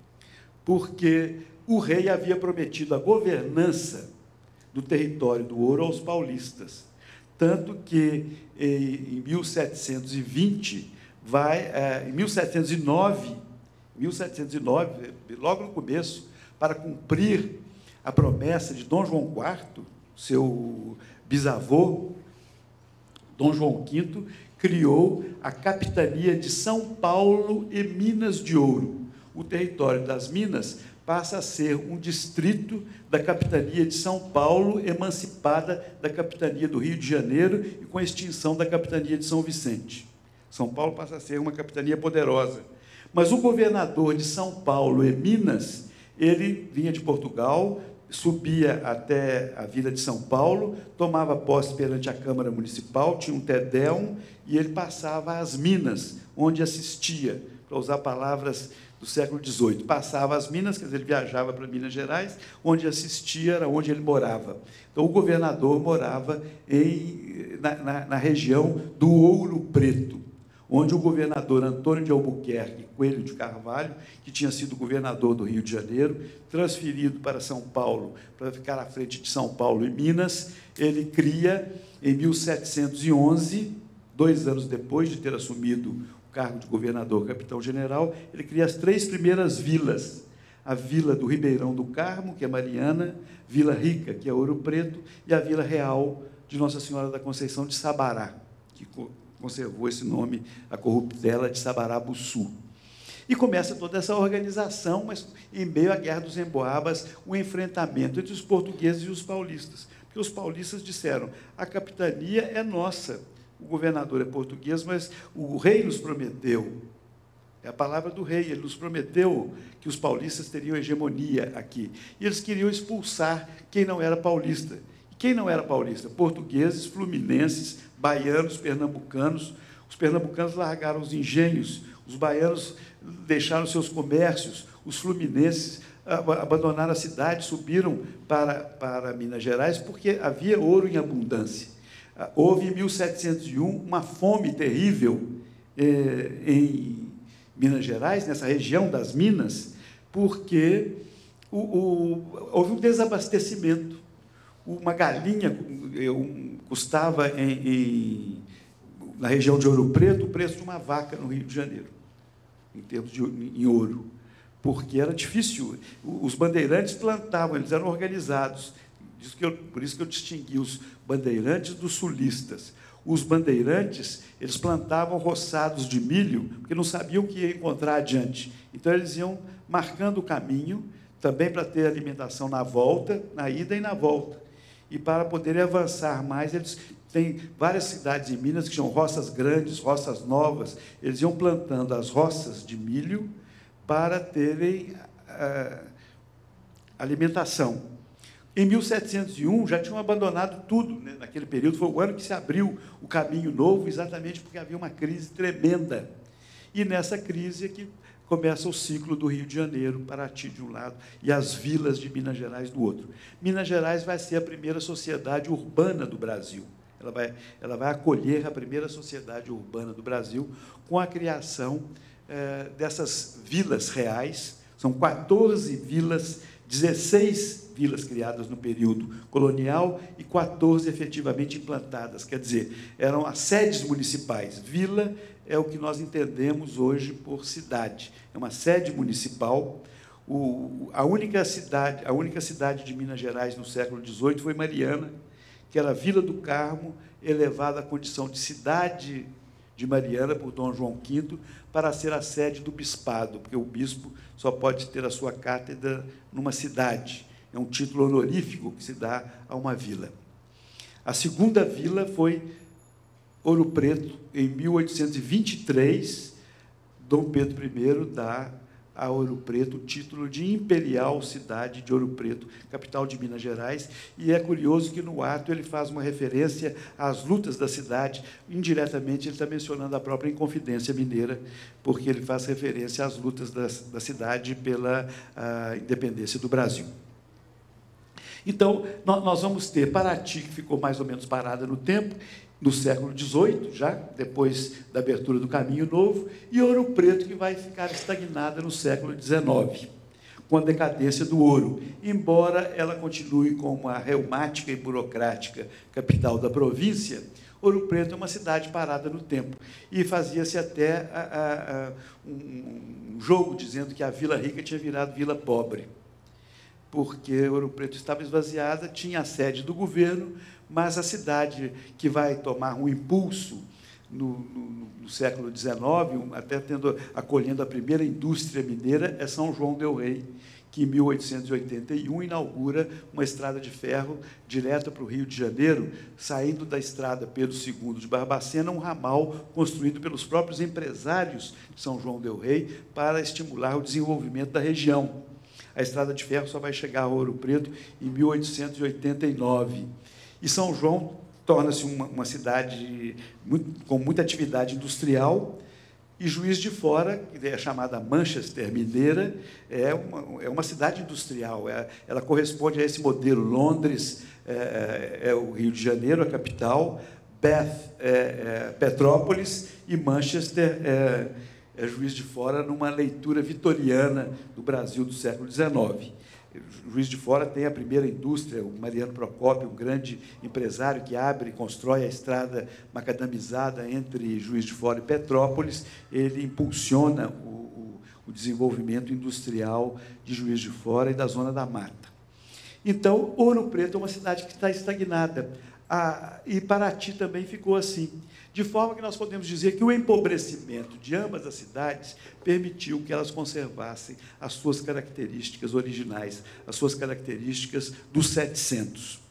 porque o rei havia prometido a governança do território do ouro aos paulistas, tanto que em mil setecentos e vinte vai, em mil setecentos e nove, mil setecentos e nove, logo no começo, para cumprir a promessa de Dom João quarto, seu bisavô, Dom João quinto, criou a capitania de São Paulo e Minas de Ouro. O território das Minas passa a ser um distrito da capitania de São Paulo, emancipada da capitania do Rio de Janeiro e com a extinção da capitania de São Vicente. São Paulo passa a ser uma capitania poderosa. Mas o governador de São Paulo e Minas, ele vinha de Portugal, subia até a Vila de São Paulo, tomava posse perante a Câmara Municipal, tinha um Tedeum, e ele passava às Minas, onde assistia, para usar palavras do século dezoito, passava às Minas, quer dizer, ele viajava para Minas Gerais, onde assistia, era onde ele morava. Então, o governador morava em, na, na, na região do Ouro Preto, onde o governador Antônio de Albuquerque Coelho de Carvalho, que tinha sido governador do Rio de Janeiro, transferido para São Paulo, para ficar à frente de São Paulo e Minas, ele cria, em mil setecentos e onze, dois anos depois de ter assumido o cargo de governador capitão-general, ele cria as três primeiras vilas: a Vila do Ribeirão do Carmo, que é Mariana, Vila Rica, que é Ouro Preto, e a Vila Real de Nossa Senhora da Conceição de Sabará, que conservou esse nome, a corruptela de Sabarabuçu. E começa toda essa organização, mas em meio à Guerra dos Emboabas, o enfrentamento entre os portugueses e os paulistas. Porque os paulistas disseram: a capitania é nossa, o governador é português, mas o rei nos prometeu, é a palavra do rei, ele nos prometeu que os paulistas teriam hegemonia aqui. E eles queriam expulsar quem não era paulista. E quem não era paulista? Portugueses, fluminenses, baianos, pernambucanos. Os pernambucanos largaram os engenhos, os baianos deixaram seus comércios, os fluminenses abandonaram a cidade, subiram para, para Minas Gerais, porque havia ouro em abundância. Houve, em mil setecentos e um, uma fome terrível eh, em Minas Gerais, nessa região das Minas, porque o, o, houve um desabastecimento. Uma galinha um, custava, em, em, na região de Ouro Preto, o preço de uma vaca no Rio de Janeiro, em termos de em ouro, porque era difícil. Os bandeirantes plantavam, eles eram organizados. Isso que eu, por isso que eu distingui os bandeirantes dos sulistas. Os bandeirantes, eles plantavam roçados de milho, porque não sabiam o que ia encontrar adiante. Então, eles iam marcando o caminho, também para ter alimentação na volta, na ida e na volta. E para poderem avançar mais, eles têm várias cidades em Minas que tinham roças grandes, roças novas. Eles iam plantando as roças de milho para terem ah, alimentação. Em mil setecentos e um, já tinham abandonado tudo, né? Naquele período, foi o ano que se abriu o caminho novo, exatamente porque havia uma crise tremenda. E, nessa crise, é que começa o ciclo do Rio de Janeiro, Paraty de um lado, e as vilas de Minas Gerais do outro. Minas Gerais vai ser a primeira sociedade urbana do Brasil. Ela vai, ela vai acolher a primeira sociedade urbana do Brasil com a criação eh, dessas vilas reais. São quatorze vilas, dezesseis vilas criadas no período colonial e quatorze efetivamente implantadas. Quer dizer, eram as sedes municipais. Vila é o que nós entendemos hoje por cidade. É uma sede municipal. O, a, única cidade, a única cidade de Minas Gerais no século dezoito foi Mariana, que era a Vila do Carmo, elevada à condição de cidade de Mariana por Dom João quinto, para ser a sede do bispado, porque o bispo só pode ter a sua cátedra numa cidade. É um título honorífico que se dá a uma vila. A segunda vila foi Ouro Preto, em mil oitocentos e vinte e três, Dom Pedro I dá a Ouro Preto o título de Imperial Cidade de Ouro Preto, capital de Minas Gerais, e é curioso que, no ato, ele faz uma referência às lutas da cidade. Indiretamente, ele está mencionando a própria Inconfidência Mineira, porque ele faz referência às lutas da, da cidade pela a independência do Brasil. Então, nós vamos ter Paraty, que ficou mais ou menos parada no tempo, no século dezoito, já, depois da abertura do Caminho Novo, e Ouro Preto, que vai ficar estagnada no século dezenove, com a decadência do ouro, embora ela continue como a reumática e burocrática capital da província. Ouro Preto é uma cidade parada no tempo, e fazia-se até a, a, a, um jogo dizendo que a Vila Rica tinha virado Vila Pobre, porque Ouro Preto estava esvaziada, tinha a sede do governo, mas a cidade que vai tomar um impulso no, no, no século dezenove, até tendo, acolhendo a primeira indústria mineira, é São João del Rei, que, em mil oitocentos e oitenta e um, inaugura uma estrada de ferro direta para o Rio de Janeiro, saindo da estrada Pedro segundo de Barbacena, um ramal construído pelos próprios empresários de São João del Rei para estimular o desenvolvimento da região. A estrada de ferro só vai chegar a Ouro Preto em mil oitocentos e oitenta e nove. E São João torna-se uma, uma cidade muito, com muita atividade industrial, e Juiz de Fora, que é chamada Manchester Mineira, é uma, é uma cidade industrial. É, ela corresponde a esse modelo. Londres é, é o Rio de Janeiro, a capital, Bath é, é Petrópolis, e Manchester é, é Juiz de Fora, numa leitura vitoriana do Brasil do século dezenove. Juiz de Fora tem a primeira indústria, o Mariano Procópio, um grande empresário que abre e constrói a estrada macadamizada entre Juiz de Fora e Petrópolis. Ele impulsiona o, o, o desenvolvimento industrial de Juiz de Fora e da Zona da Mata. Então, Ouro Preto é uma cidade que está estagnada, ah, e Paraty também ficou assim. De forma que nós podemos dizer que o empobrecimento de ambas as cidades permitiu que elas conservassem as suas características originais, as suas características dos setecentos.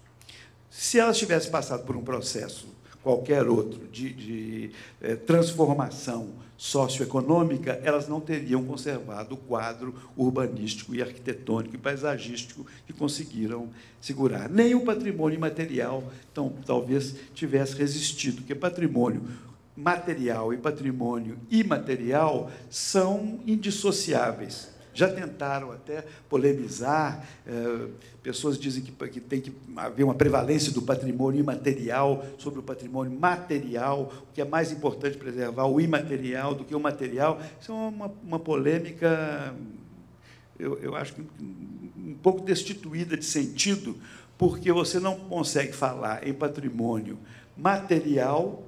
Se elas tivessem passado por um processo qualquer outro de, de eh, transformação socioeconômica, elas não teriam conservado o quadro urbanístico e arquitetônico e paisagístico que conseguiram segurar. Nem o patrimônio imaterial, então, talvez tivesse resistido, porque patrimônio material e patrimônio imaterial são indissociáveis. Já tentaram até polemizar, eh, pessoas dizem que, que tem que haver uma prevalência do patrimônio imaterial sobre o patrimônio material, o que é mais importante preservar o imaterial do que o material. Isso é uma, uma polêmica, eu, eu acho que um pouco destituída de sentido, porque você não consegue falar em patrimônio material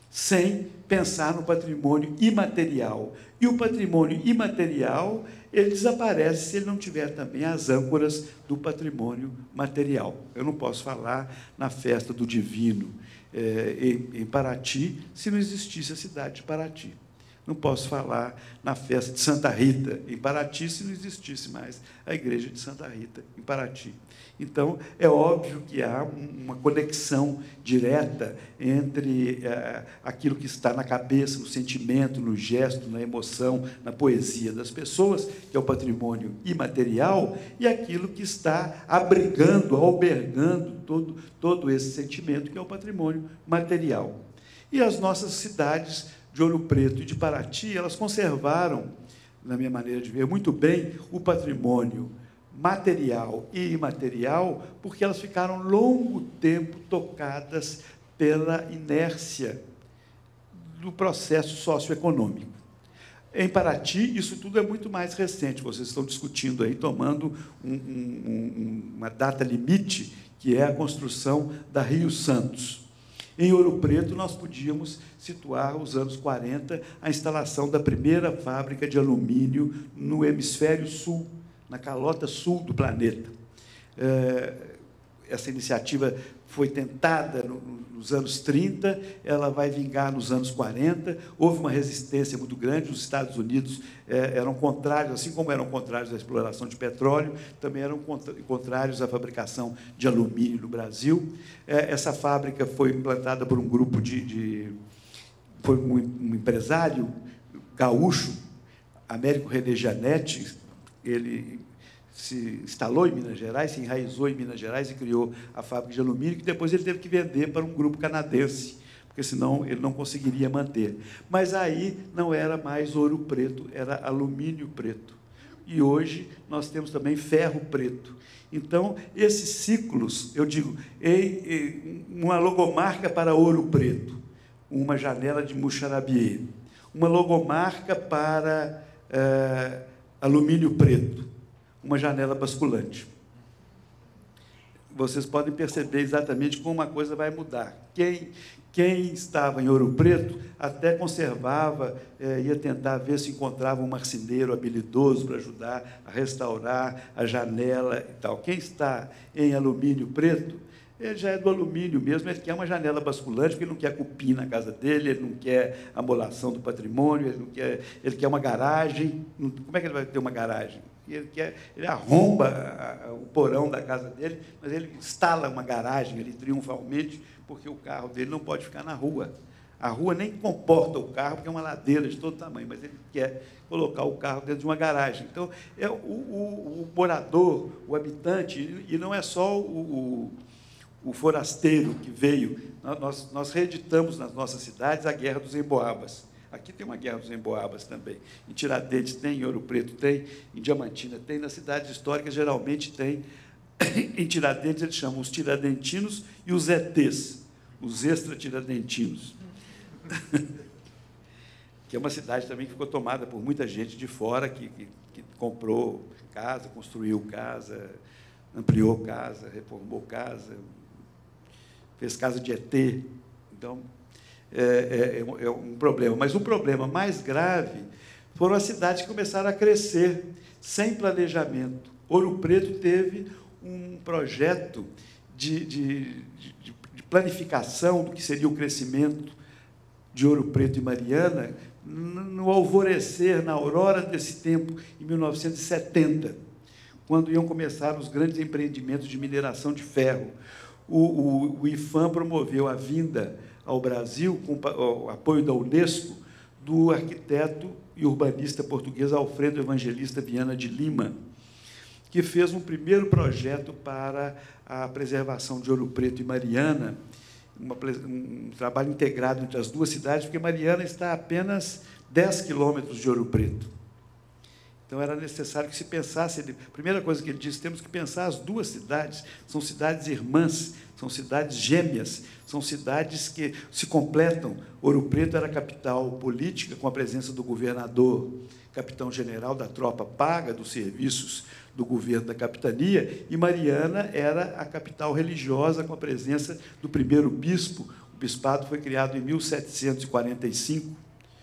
sem pensar no patrimônio imaterial. E o patrimônio imaterial, ele desaparece se ele não tiver também as âncoras do patrimônio material. Eu não posso falar na festa do divino é, em, em Paraty se não existisse a cidade de Paraty. Não posso falar na festa de Santa Rita, em Paraty, se não existisse mais a igreja de Santa Rita, em Paraty. Então, é óbvio que há uma conexão direta entre é, aquilo que está na cabeça, no sentimento, no gesto, na emoção, na poesia das pessoas, que é o patrimônio imaterial, e aquilo que está abrigando, albergando todo, todo esse sentimento, que é o patrimônio material. E as nossas cidades de Ouro Preto e de Paraty, elas conservaram, na minha maneira de ver, muito bem o patrimônio material e imaterial, porque elas ficaram longo tempo tocadas pela inércia do processo socioeconômico. Em Paraty, isso tudo é muito mais recente. Vocês estão discutindo aí, tomando um, um, uma data limite, que é a construção da Rio Santos. Em Ouro Preto, nós podíamos situar, os anos quarenta, a instalação da primeira fábrica de alumínio no hemisfério sul, na calota sul do planeta. Essa iniciativa foi tentada nos anos trinta, ela vai vingar nos anos quarenta, houve uma resistência muito grande, os Estados Unidos eram contrários, assim como eram contrários à exploração de petróleo, também eram contrários à fabricação de alumínio no Brasil. Essa fábrica foi implantada por um grupo de... de foi um empresário gaúcho, Américo René Gianetti, ele se instalou em Minas Gerais, se enraizou em Minas Gerais e criou a fábrica de alumínio, que depois ele teve que vender para um grupo canadense, porque senão ele não conseguiria manter. Mas aí não era mais ouro preto, era alumínio preto. E hoje nós temos também ferro preto. Então, esses ciclos, eu digo, uma logomarca para ouro preto, uma janela de Muxarabier, uma logomarca para é, alumínio preto, uma janela basculante. Vocês podem perceber exatamente como uma coisa vai mudar. Quem, quem estava em Ouro Preto até conservava, é, ia tentar ver se encontrava um marceneiro habilidoso para ajudar a restaurar a janela e tal. Quem está em alumínio preto, ele já é do alumínio mesmo, ele quer uma janela basculante, porque ele não quer cupim na casa dele, ele não quer amolação do patrimônio, ele, não quer, ele quer uma garagem. Como é que ele vai ter uma garagem? Ele, quer, ele arromba a, a, o porão da casa dele, mas ele instala uma garagem ali triunfalmente, porque o carro dele não pode ficar na rua. A rua nem comporta o carro, porque é uma ladeira de todo tamanho, mas ele quer colocar o carro dentro de uma garagem. Então, é o, o, o morador, o habitante, e não é só o, o, o forasteiro que veio. Nós, nós reeditamos nas nossas cidades a Guerra dos Emboabas. Aqui tem uma Guerra dos Emboabas também. Em Tiradentes tem, em Ouro Preto tem, em Diamantina tem, nas cidades históricas geralmente tem. Em Tiradentes eles chamam os tiradentinos e os E Tês, os extra-tiradentinos. Que é uma cidade também que ficou tomada por muita gente de fora, que, que, que comprou casa, construiu casa, ampliou casa, reformou casa, fez casa de E T. Então, É, é, é um problema. Mas o problema mais grave foram as cidades que começaram a crescer sem planejamento. Ouro Preto teve um projeto de, de, de, de planificação do que seria o crescimento de Ouro Preto e Mariana no alvorecer, na aurora desse tempo, em mil novecentos e setenta, quando iam começar os grandes empreendimentos de mineração de ferro. O, o, o IPHAN promoveu a vinda ao Brasil, com o apoio da Unesco, do arquiteto e urbanista português Alfredo Evangelista Viana de Lima, que fez um primeiro projeto para a preservação de Ouro Preto e Mariana, uma, um trabalho integrado entre as duas cidades, porque Mariana está a apenas dez quilômetros de Ouro Preto. Então, era necessário que se pensasse... A primeira coisa que ele disse, temos que pensar as duas cidades, são cidades irmãs, são cidades gêmeas, são cidades que se completam. Ouro Preto era a capital política, com a presença do governador, capitão-general da tropa paga, dos serviços do governo da capitania, e Mariana era a capital religiosa, com a presença do primeiro bispo. O bispado foi criado em mil setecentos e quarenta e cinco,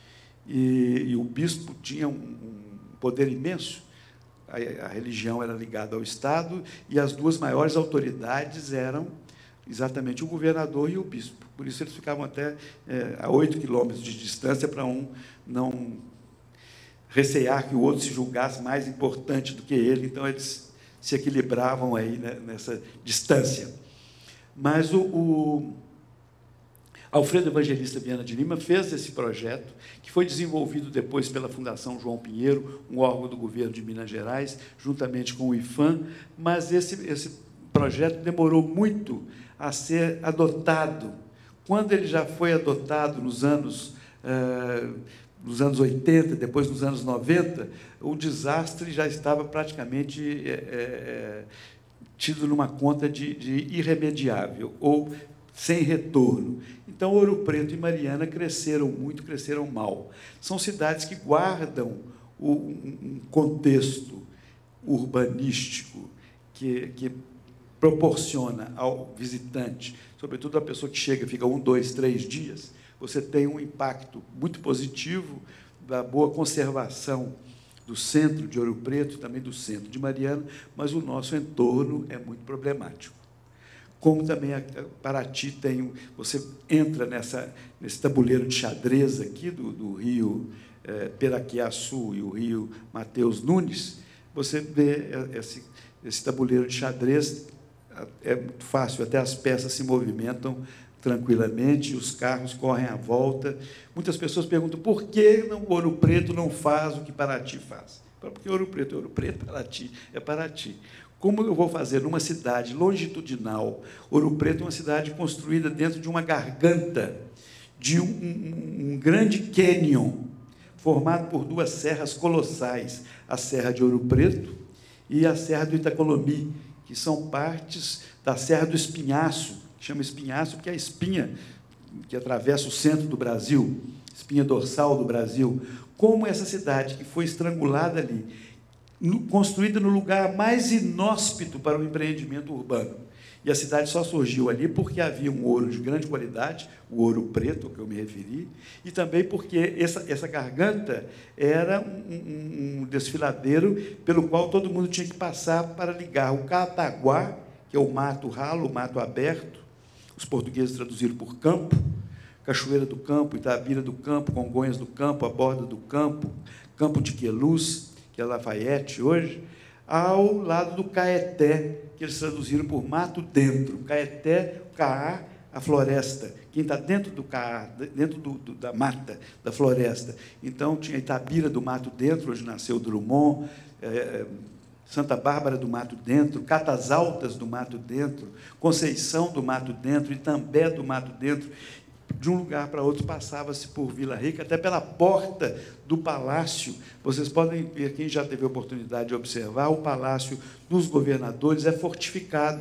e, e o bispo tinha um, um poder imenso. A, a religião era ligada ao Estado, e as duas maiores autoridades eram exatamente o governador e o bispo. Por isso, eles ficavam até é, a oito quilômetros de distância, para um não recear que o outro se julgasse mais importante do que ele. Então, eles se equilibravam aí, né, nessa distância. Mas o, o Alfredo Evangelista Viana de Lima fez esse projeto, que foi desenvolvido depois pela Fundação João Pinheiro, um órgão do governo de Minas Gerais, juntamente com o IPHAN, mas esse, esse projeto demorou muito a ser adotado. Quando ele já foi adotado nos anos, eh, nos anos oitenta, depois nos anos noventa, o desastre já estava praticamente eh, eh, tido numa conta de, de irremediável, ou sem retorno. Então, Ouro Preto e Mariana cresceram muito, cresceram mal. São cidades que guardam um contexto urbanístico que, que proporciona ao visitante, sobretudo a pessoa que chega, fica um, dois, três dias, você tem um impacto muito positivo da boa conservação do centro de Ouro Preto, também do centro de Mariana, mas o nosso entorno é muito problemático. Como também a Paraty tem, você entra nessa, nesse tabuleiro de xadrez aqui do, do rio é, Peraquiaçu e o rio Mateus Nunes, você vê esse, esse tabuleiro de xadrez, é muito fácil, até as peças se movimentam tranquilamente, os carros correm à volta. Muitas pessoas perguntam por que não, Ouro Preto não faz o que Paraty faz. Porque Ouro Preto é Ouro Preto, Paraty é Paraty. Como eu vou fazer numa cidade longitudinal? Ouro Preto é uma cidade construída dentro de uma garganta, de um, um, um grande cânion, formado por duas serras colossais, a Serra de Ouro Preto e a Serra do Itacolomi, que são partes da Serra do Espinhaço, que chama Espinhaço porque é a espinha que atravessa o centro do Brasil, espinha dorsal do Brasil. Como essa cidade que foi estrangulada ali, no, construída no lugar mais inóspito para o empreendimento urbano. E a cidade só surgiu ali porque havia um ouro de grande qualidade, o Ouro Preto, ao que eu me referi, e também porque essa, essa garganta era um, um, um desfiladeiro pelo qual todo mundo tinha que passar para ligar o Cataguá, que é o mato ralo, o mato aberto, os portugueses traduziram por campo, Cachoeira do Campo, Itabira do Campo, Congonhas do Campo, a Borda do Campo, Campo de Queluz, que é Lafayette hoje, ao lado do Caeté, que eles traduziram por mato dentro. Caeté, Caá, a floresta. Quem está dentro do Caá, dentro do, do, da mata, da floresta. Então, tinha Itabira do mato dentro, onde nasceu Drummond, é, Santa Bárbara do mato dentro, Catas Altas do mato dentro, Conceição do mato dentro, Itambé do mato dentro. De um lugar para outro passava-se por Vila Rica, até pela porta do palácio. Vocês podem ver, quem já teve a oportunidade de observar, o Palácio dos Governadores é fortificado.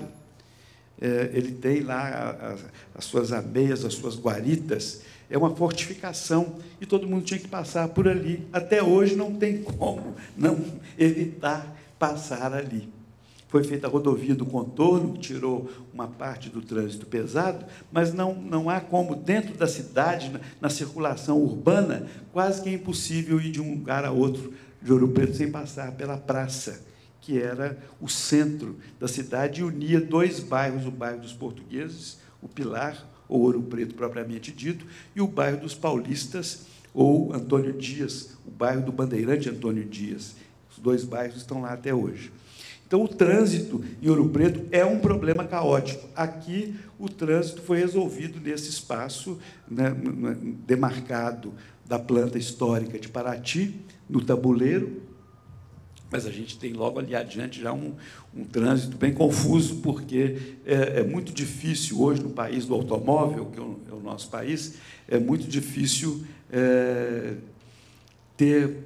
É, ele tem lá a, a, as suas ameias, as suas guaritas, é uma fortificação, e todo mundo tinha que passar por ali. Até hoje não tem como não evitar passar ali. Foi feita a rodovia do contorno, que tirou uma parte do trânsito pesado, mas não, não há como, dentro da cidade, na, na circulação urbana, quase que é impossível ir de um lugar a outro de Ouro Preto sem passar pela praça, que era o centro da cidade e unia dois bairros, o bairro dos portugueses, o Pilar, ou Ouro Preto propriamente dito, e o bairro dos paulistas, ou Antônio Dias, o bairro do Bandeirante Antônio Dias. Os dois bairros estão lá até hoje. Então, o trânsito em Ouro Preto é um problema caótico. Aqui, o trânsito foi resolvido nesse espaço, né, demarcado da planta histórica de Paraty, no tabuleiro, mas a gente tem logo ali adiante já um, um trânsito bem confuso, porque é, é muito difícil, hoje, no país do automóvel, que é o, é o nosso país, é muito difícil é, ter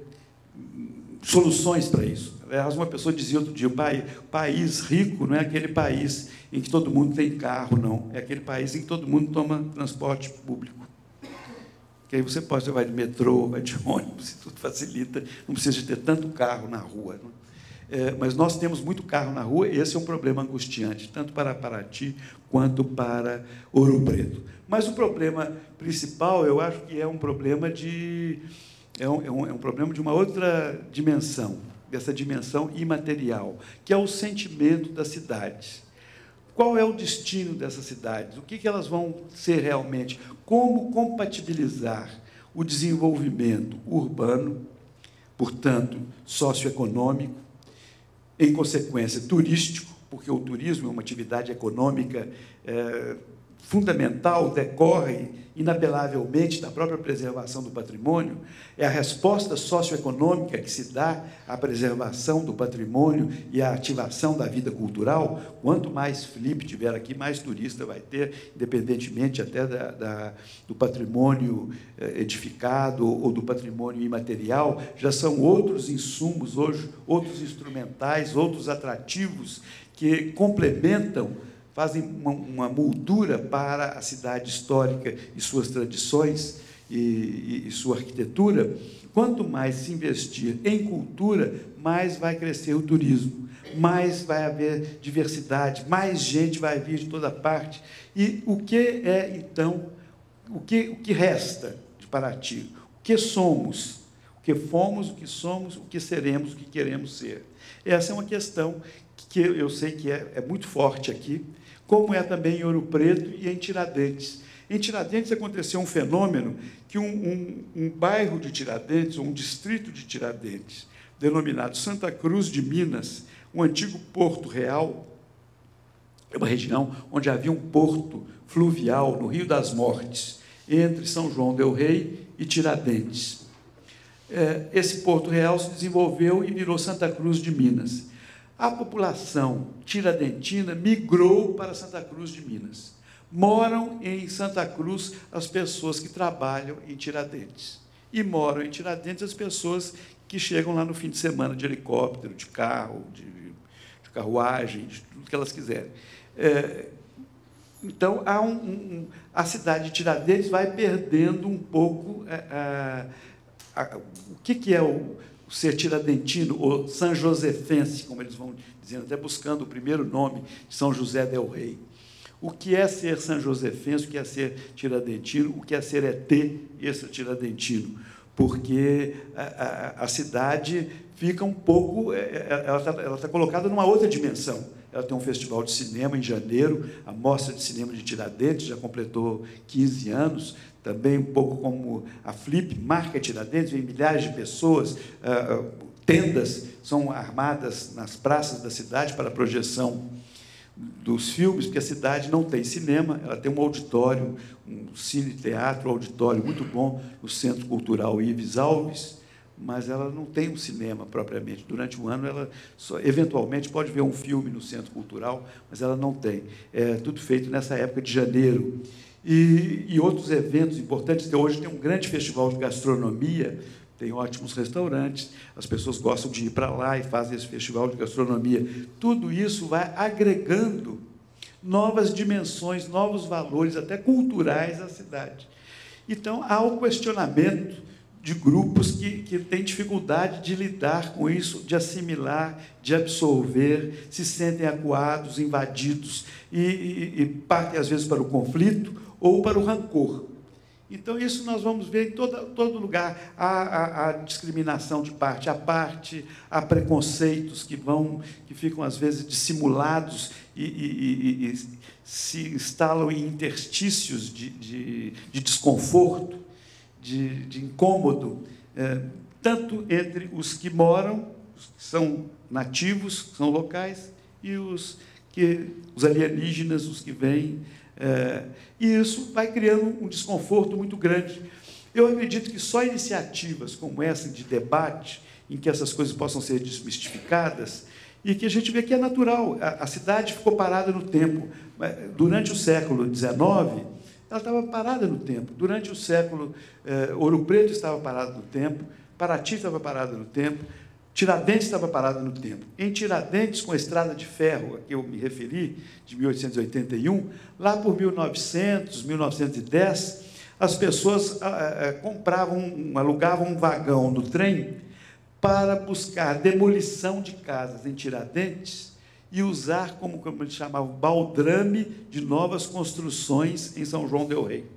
soluções para isso. Aliás, uma pessoa dizia outro dia, o país rico não é aquele país em que todo mundo tem carro, não. É aquele país em que todo mundo toma transporte público. Que aí você pode, você vai de metrô, vai de ônibus, tudo facilita, não precisa de ter tanto carro na rua. Não? É, mas nós temos muito carro na rua, e esse é um problema angustiante, tanto para Paraty quanto para Ouro Preto. Mas o problema principal, eu acho que é um problema de... É um, é um, é um problema de uma outra dimensão, dessa dimensão imaterial, que é o sentimento das cidades. Qual é o destino dessas cidades? O que que elas vão ser realmente? Como compatibilizar o desenvolvimento urbano, portanto, socioeconômico, em consequência, turístico, porque o turismo é uma atividade econômica é, fundamental, decorre inapelavelmente da própria preservação do patrimônio, é a resposta socioeconômica que se dá à preservação do patrimônio e à ativação da vida cultural. Quanto mais Felipe tiver aqui, mais turista vai ter, independentemente até da, da, do patrimônio edificado ou do patrimônio imaterial. Já são outros insumos hoje, outros instrumentais, outros atrativos que complementam, fazem uma, uma moldura para a cidade histórica e suas tradições e, e, e sua arquitetura. Quanto mais se investir em cultura, mais vai crescer o turismo, mais vai haver diversidade, mais gente vai vir de toda parte. E o que é, então, o que, o que resta de Paraty? O que somos? O que fomos, o que somos, o que seremos, o que queremos ser? Essa é uma questão que eu sei que é, é muito forte aqui, como é também em Ouro Preto e em Tiradentes. Em Tiradentes aconteceu um fenômeno que um, um, um bairro de Tiradentes, ou um distrito de Tiradentes, denominado Santa Cruz de Minas, um antigo Porto Real, É uma região onde havia um porto fluvial no Rio das Mortes, entre São João del Rei e Tiradentes. Esse porto real se desenvolveu e virou Santa Cruz de Minas. A população tiradentina migrou para Santa Cruz de Minas. Moram em Santa Cruz as pessoas que trabalham em Tiradentes. E moram em Tiradentes as pessoas que chegam lá no fim de semana de helicóptero, de carro, de, de carruagem, de tudo que elas quiserem. É, então, há um, um, a cidade de Tiradentes vai perdendo um pouco a, a, a, o que, que é o, o ser tiradentino, ou sanjosefense, como eles vão dizendo, até buscando o primeiro nome de São José del Rei. O que é ser sanjosefense, o que é ser tiradentino, o que é ser E T, esse tiradentino, porque a, a, a cidade fica um pouco, ela está ela tá colocada numa outra dimensão. Ela tem um festival de cinema em janeiro, a Mostra de Cinema de Tiradentes, já completou quinze anos, também um pouco como a Flip, marca Tiradentes, vem milhares de pessoas, tendas são armadas nas praças da cidade para a projeção dos filmes, porque a cidade não tem cinema, ela tem um auditório, um cine-teatro, um auditório muito bom no Centro Cultural Ives Alves, mas ela não tem um cinema propriamente. Durante o ano, ela só, eventualmente pode ver um filme no Centro Cultural, mas ela não tem. É tudo feito nessa época de janeiro. E, e outros eventos importantes. Hoje tem um grande festival de gastronomia, tem ótimos restaurantes, as pessoas gostam de ir para lá e fazem esse festival de gastronomia. Tudo isso vai agregando novas dimensões, novos valores, até culturais à cidade. Então, há o questionamento de grupos que, que têm dificuldade de lidar com isso, de assimilar, de absorver, se sentem acuados, invadidos, e, e, e partem, às vezes, para o conflito ou para o rancor. Então, isso nós vamos ver em todo, todo lugar. Há a, a discriminação de parte a parte, há preconceitos que, vão, que ficam, às vezes, dissimulados e, e, e, e se instalam em interstícios de, de, de desconforto, de, de incômodo, é, tanto entre os que moram, os que são nativos, que são locais, e os, que, os alienígenas, os que vêm. É, e isso vai criando um desconforto muito grande. Eu acredito que só iniciativas como essa de debate, em que essas coisas possam ser desmistificadas, e que a gente vê que é natural. A, a cidade ficou parada no tempo. Durante o século dezenove, ela estava parada no tempo. Durante o século, eh, Ouro Preto estava parado no tempo, Paraty estava parada no tempo, Tiradentes estava parada no tempo. Em Tiradentes, com a estrada de ferro a que eu me referi, de mil oitocentos e oitenta e um, lá por mil e novecentos, mil novecentos e dez, as pessoas ah, ah, compravam, um, alugavam um vagão no trem para buscar demolição de casas em Tiradentes e usar, como, como eles chamavam, baldrame de novas construções em São João del Rei.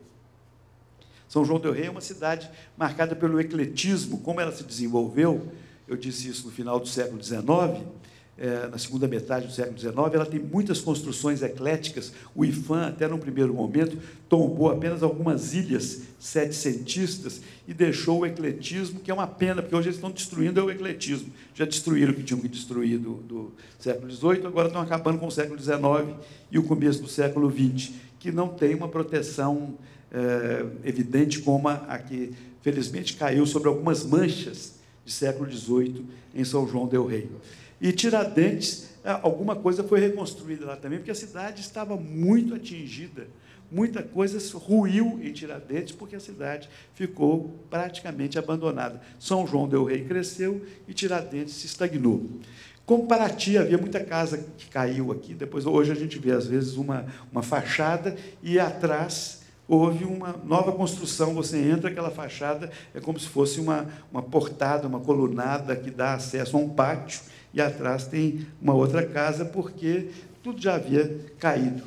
São João del Rei é uma cidade marcada pelo ecletismo. Como ela se desenvolveu, eu disse isso no final do século dezenove, é, na segunda metade do século dezenove, ela tem muitas construções ecléticas. O IPHAN, até num primeiro momento, tombou apenas algumas ilhas setecentistas e deixou o ecletismo, que é uma pena, porque hoje eles estão destruindo o ecletismo. Já destruíram o que tinham que destruir do, do século dezoito, agora estão acabando com o século dezenove e o começo do século vinte, que não tem uma proteção é, evidente como a, a que, felizmente, caiu sobre algumas manchas de século dezoito, em São João del Rei. E Tiradentes, alguma coisa foi reconstruída lá também, porque a cidade estava muito atingida, muita coisa ruiu em Tiradentes, porque a cidade ficou praticamente abandonada. São João del Rei cresceu e Tiradentes se estagnou. Como Paraty, havia muita casa que caiu aqui, depois, hoje a gente vê, às vezes, uma, uma fachada, e atrás houve uma nova construção. Você entra, aquela fachada é como se fosse uma, uma portada, uma colunada que dá acesso a um pátio, e atrás tem uma outra casa, porque tudo já havia caído.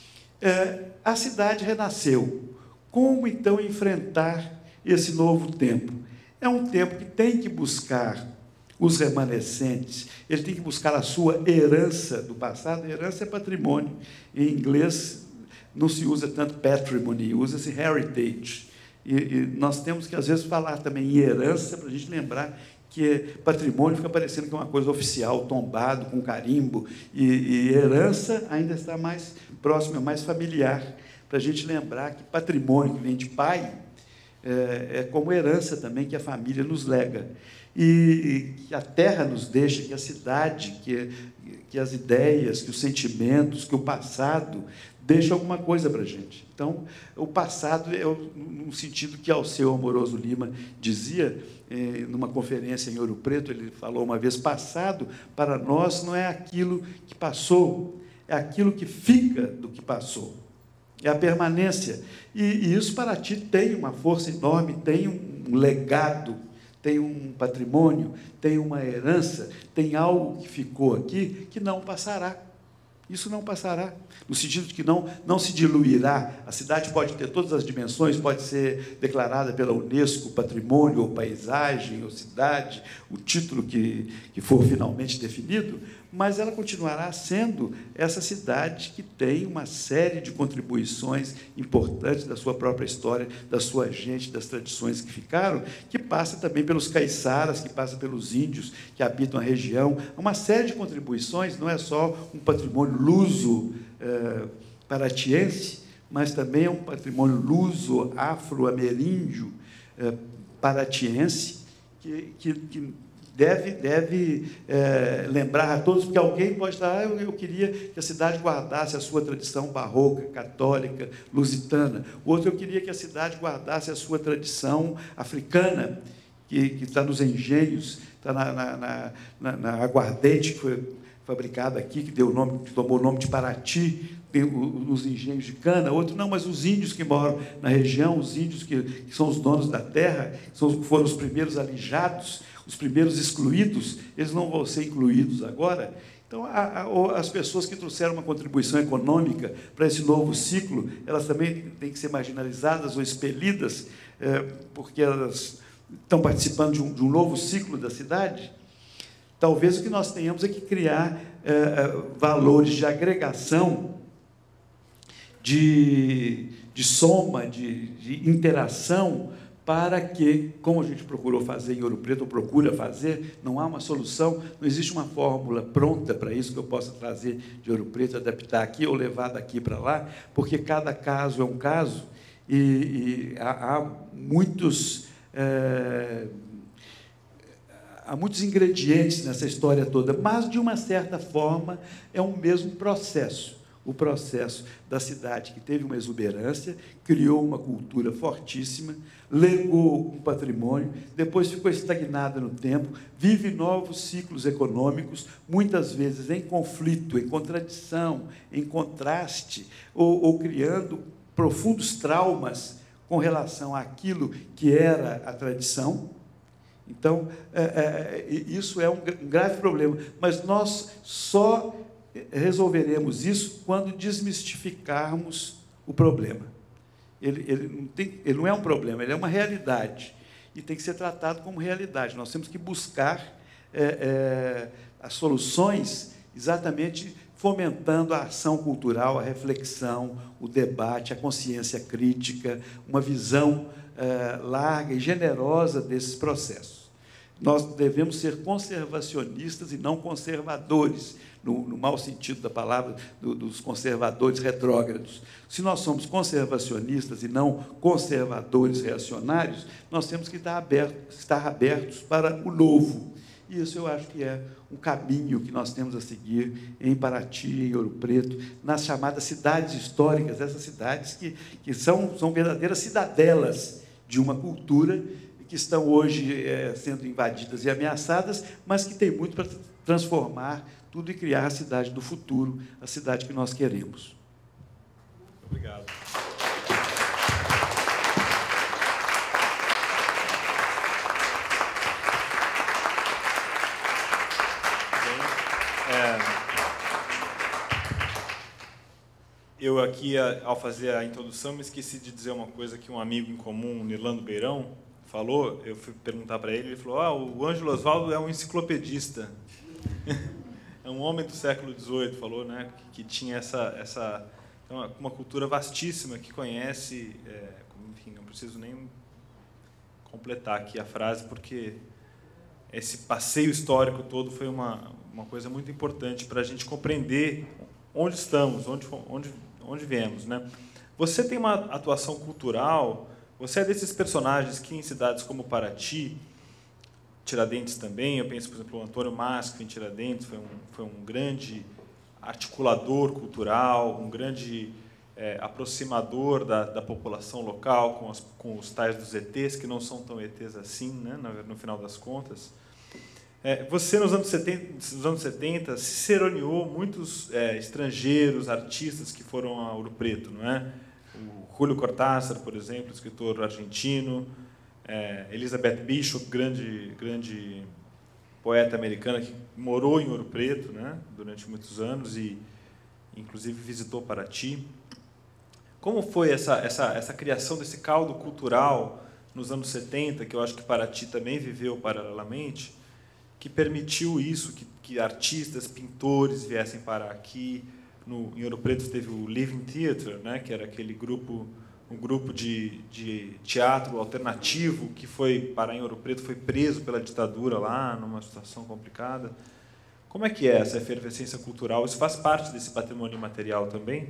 É, a cidade renasceu. Como, então, enfrentar esse novo tempo? É um tempo que tem que buscar os remanescentes, ele tem que buscar a sua herança do passado. Herança é patrimônio. Em inglês, não se usa tanto patrimony, usa-se heritage. E, e nós temos que, às vezes, falar também em herança, para a gente lembrar que patrimônio fica parecendo que é uma coisa oficial, tombado, com carimbo, e, e herança ainda está mais próxima, mais familiar, para a gente lembrar que patrimônio que vem de pai é, é como herança também que a família nos lega. E que a terra nos deixa, que a cidade, que, que as ideias, que os sentimentos, que o passado deixa alguma coisa para a gente. Então, o passado, é no sentido que Alceu Amoroso Lima dizia, eh, numa conferência em Ouro Preto, ele falou uma vez, passado, para nós, não é aquilo que passou, é aquilo que fica do que passou. É a permanência. E, e isso, para ti, tem uma força enorme, tem um legado, tem um patrimônio, tem uma herança, tem algo que ficou aqui que não passará. Isso não passará, no sentido de que não, não se diluirá. A cidade pode ter todas as dimensões, pode ser declarada pela Unesco patrimônio, ou paisagem, ou cidade, o título que, que for finalmente definido, mas ela continuará sendo essa cidade que tem uma série de contribuições importantes da sua própria história, da sua gente, das tradições que ficaram, que passa também pelos caiçaras, que passa pelos índios que habitam a região. Uma série de contribuições, não é só um patrimônio luso eh, paratiense, mas também é um patrimônio luso afro-ameríndio eh, paratiense, que, que, que deve, deve é, lembrar a todos, porque alguém pode estar, ah, eu, eu queria que a cidade guardasse a sua tradição barroca, católica, lusitana. O outro, eu queria que a cidade guardasse a sua tradição africana, que, que está nos engenhos, está na, na, na, na, na aguardente, que foi fabricada aqui, que deu o nome, que tomou o nome de Paraty, tem os engenhos de cana. Outro, não, mas os índios que moram na região, os índios que, que são os donos da terra, são, foram os primeiros alijados, os primeiros excluídos, eles não vão ser incluídos agora. Então, a, a, as pessoas que trouxeram uma contribuição econômica para esse novo ciclo, elas também têm que ser marginalizadas ou expelidas, é, porque elas estão participando de um, de um novo ciclo da cidade. Talvez o que nós tenhamos é que criar é, valores de agregação, de, de soma, de, de interação, para que, como a gente procurou fazer em Ouro Preto, ou procura fazer, não há uma solução, não existe uma fórmula pronta para isso que eu possa trazer de Ouro Preto, adaptar aqui ou levar daqui para lá, porque cada caso é um caso, e, e há, há muitos... É, há muitos ingredientes nessa história toda, mas, de uma certa forma, é um mesmo processo. O processo da cidade que teve uma exuberância, criou uma cultura fortíssima, legou um patrimônio, depois ficou estagnada no tempo, vive novos ciclos econômicos, muitas vezes em conflito, em contradição, em contraste, ou, ou criando profundos traumas com relação àquilo que era a tradição. Então, é, é, isso é um grave problema, mas nós só resolveremos isso quando desmistificarmos o problema. Ele, ele, não tem, ele não é um problema, ele é uma realidade, e tem que ser tratado como realidade. Nós temos que buscar é, é, as soluções exatamente fomentando a ação cultural, a reflexão, o debate, a consciência crítica, uma visão é, larga e generosa desses processos. Nós devemos ser conservacionistas e não conservadores, no, no mau sentido da palavra, do, dos conservadores retrógrados. Se nós somos conservacionistas e não conservadores reacionários, nós temos que estar abertos, estar abertos para o novo. E isso eu acho que é um caminho que nós temos a seguir em Paraty, em Ouro Preto, nas chamadas cidades históricas, essas cidades que, que são, são verdadeiras cidadelas de uma cultura, que estão hoje é, sendo invadidas e ameaçadas, mas que tem muito para transformar tudo e criar a cidade do futuro, a cidade que nós queremos. Obrigado. É, eu aqui, ao fazer a introdução, me esqueci de dizer uma coisa que um amigo em comum, Nirlando Beirão, falou. Eu fui perguntar para ele, ele falou, ah, o Ângelo Osvaldo é um enciclopedista. É um homem do século dezoito, falou, né, que, que tinha essa, essa uma, uma cultura vastíssima, que conhece, é, enfim, não preciso nem completar aqui a frase, porque esse passeio histórico todo foi uma, uma coisa muito importante para a gente compreender onde estamos, onde, onde, onde viemos, né? Você tem uma atuação cultural, você é desses personagens que em cidades como Paraty, Tiradentes também, eu penso, por exemplo, o Antônio Masco em Tiradentes, foi um, foi um grande articulador cultural, um grande é, aproximador da, da população local com, as, com os tais dos E Tês, que não são tão E Tês assim, né, no, no final das contas. É, você, nos anos setenta, nos anos setenta, ciceroneou muitos é, estrangeiros, artistas que foram a Ouro Preto, não é? O Julio Cortázar, por exemplo, escritor argentino, é, Elizabeth Bishop, grande, grande poeta americana que morou em Ouro Preto, né, durante muitos anos e, inclusive, visitou Paraty. Como foi essa, essa, essa criação desse caldo cultural nos anos setenta, que eu acho que Paraty também viveu paralelamente, que permitiu isso, que, que artistas, pintores viessem parar aqui? No, em Ouro Preto teve o Living Theatre, né, que era aquele grupo, um grupo de, de teatro alternativo que foi parar em Ouro Preto, foi preso pela ditadura lá, numa situação complicada. Como é que é essa efervescência cultural? Isso faz parte desse patrimônio material também?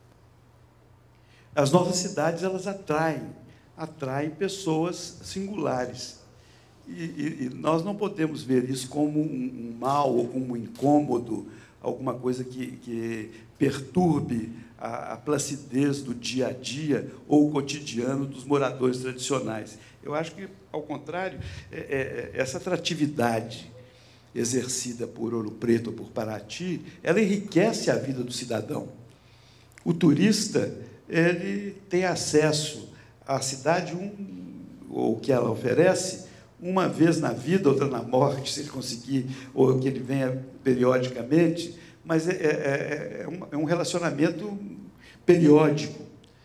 As nossas cidades, elas atraem, atraem pessoas singulares. E, e, e nós não podemos ver isso como um, um mal ou como um incômodo, alguma coisa que, que perturbe a, a placidez do dia a dia ou o cotidiano dos moradores tradicionais. Eu acho que, ao contrário, é, é, essa atratividade exercida por Ouro Preto ou por Paraty, ela enriquece a vida do cidadão. O turista, ele tem acesso à cidade, um, ou o que ela oferece, uma vez na vida, outra na morte, se ele conseguir, ou que ele venha periodicamente, mas é, é, é, um, é um relacionamento periódico.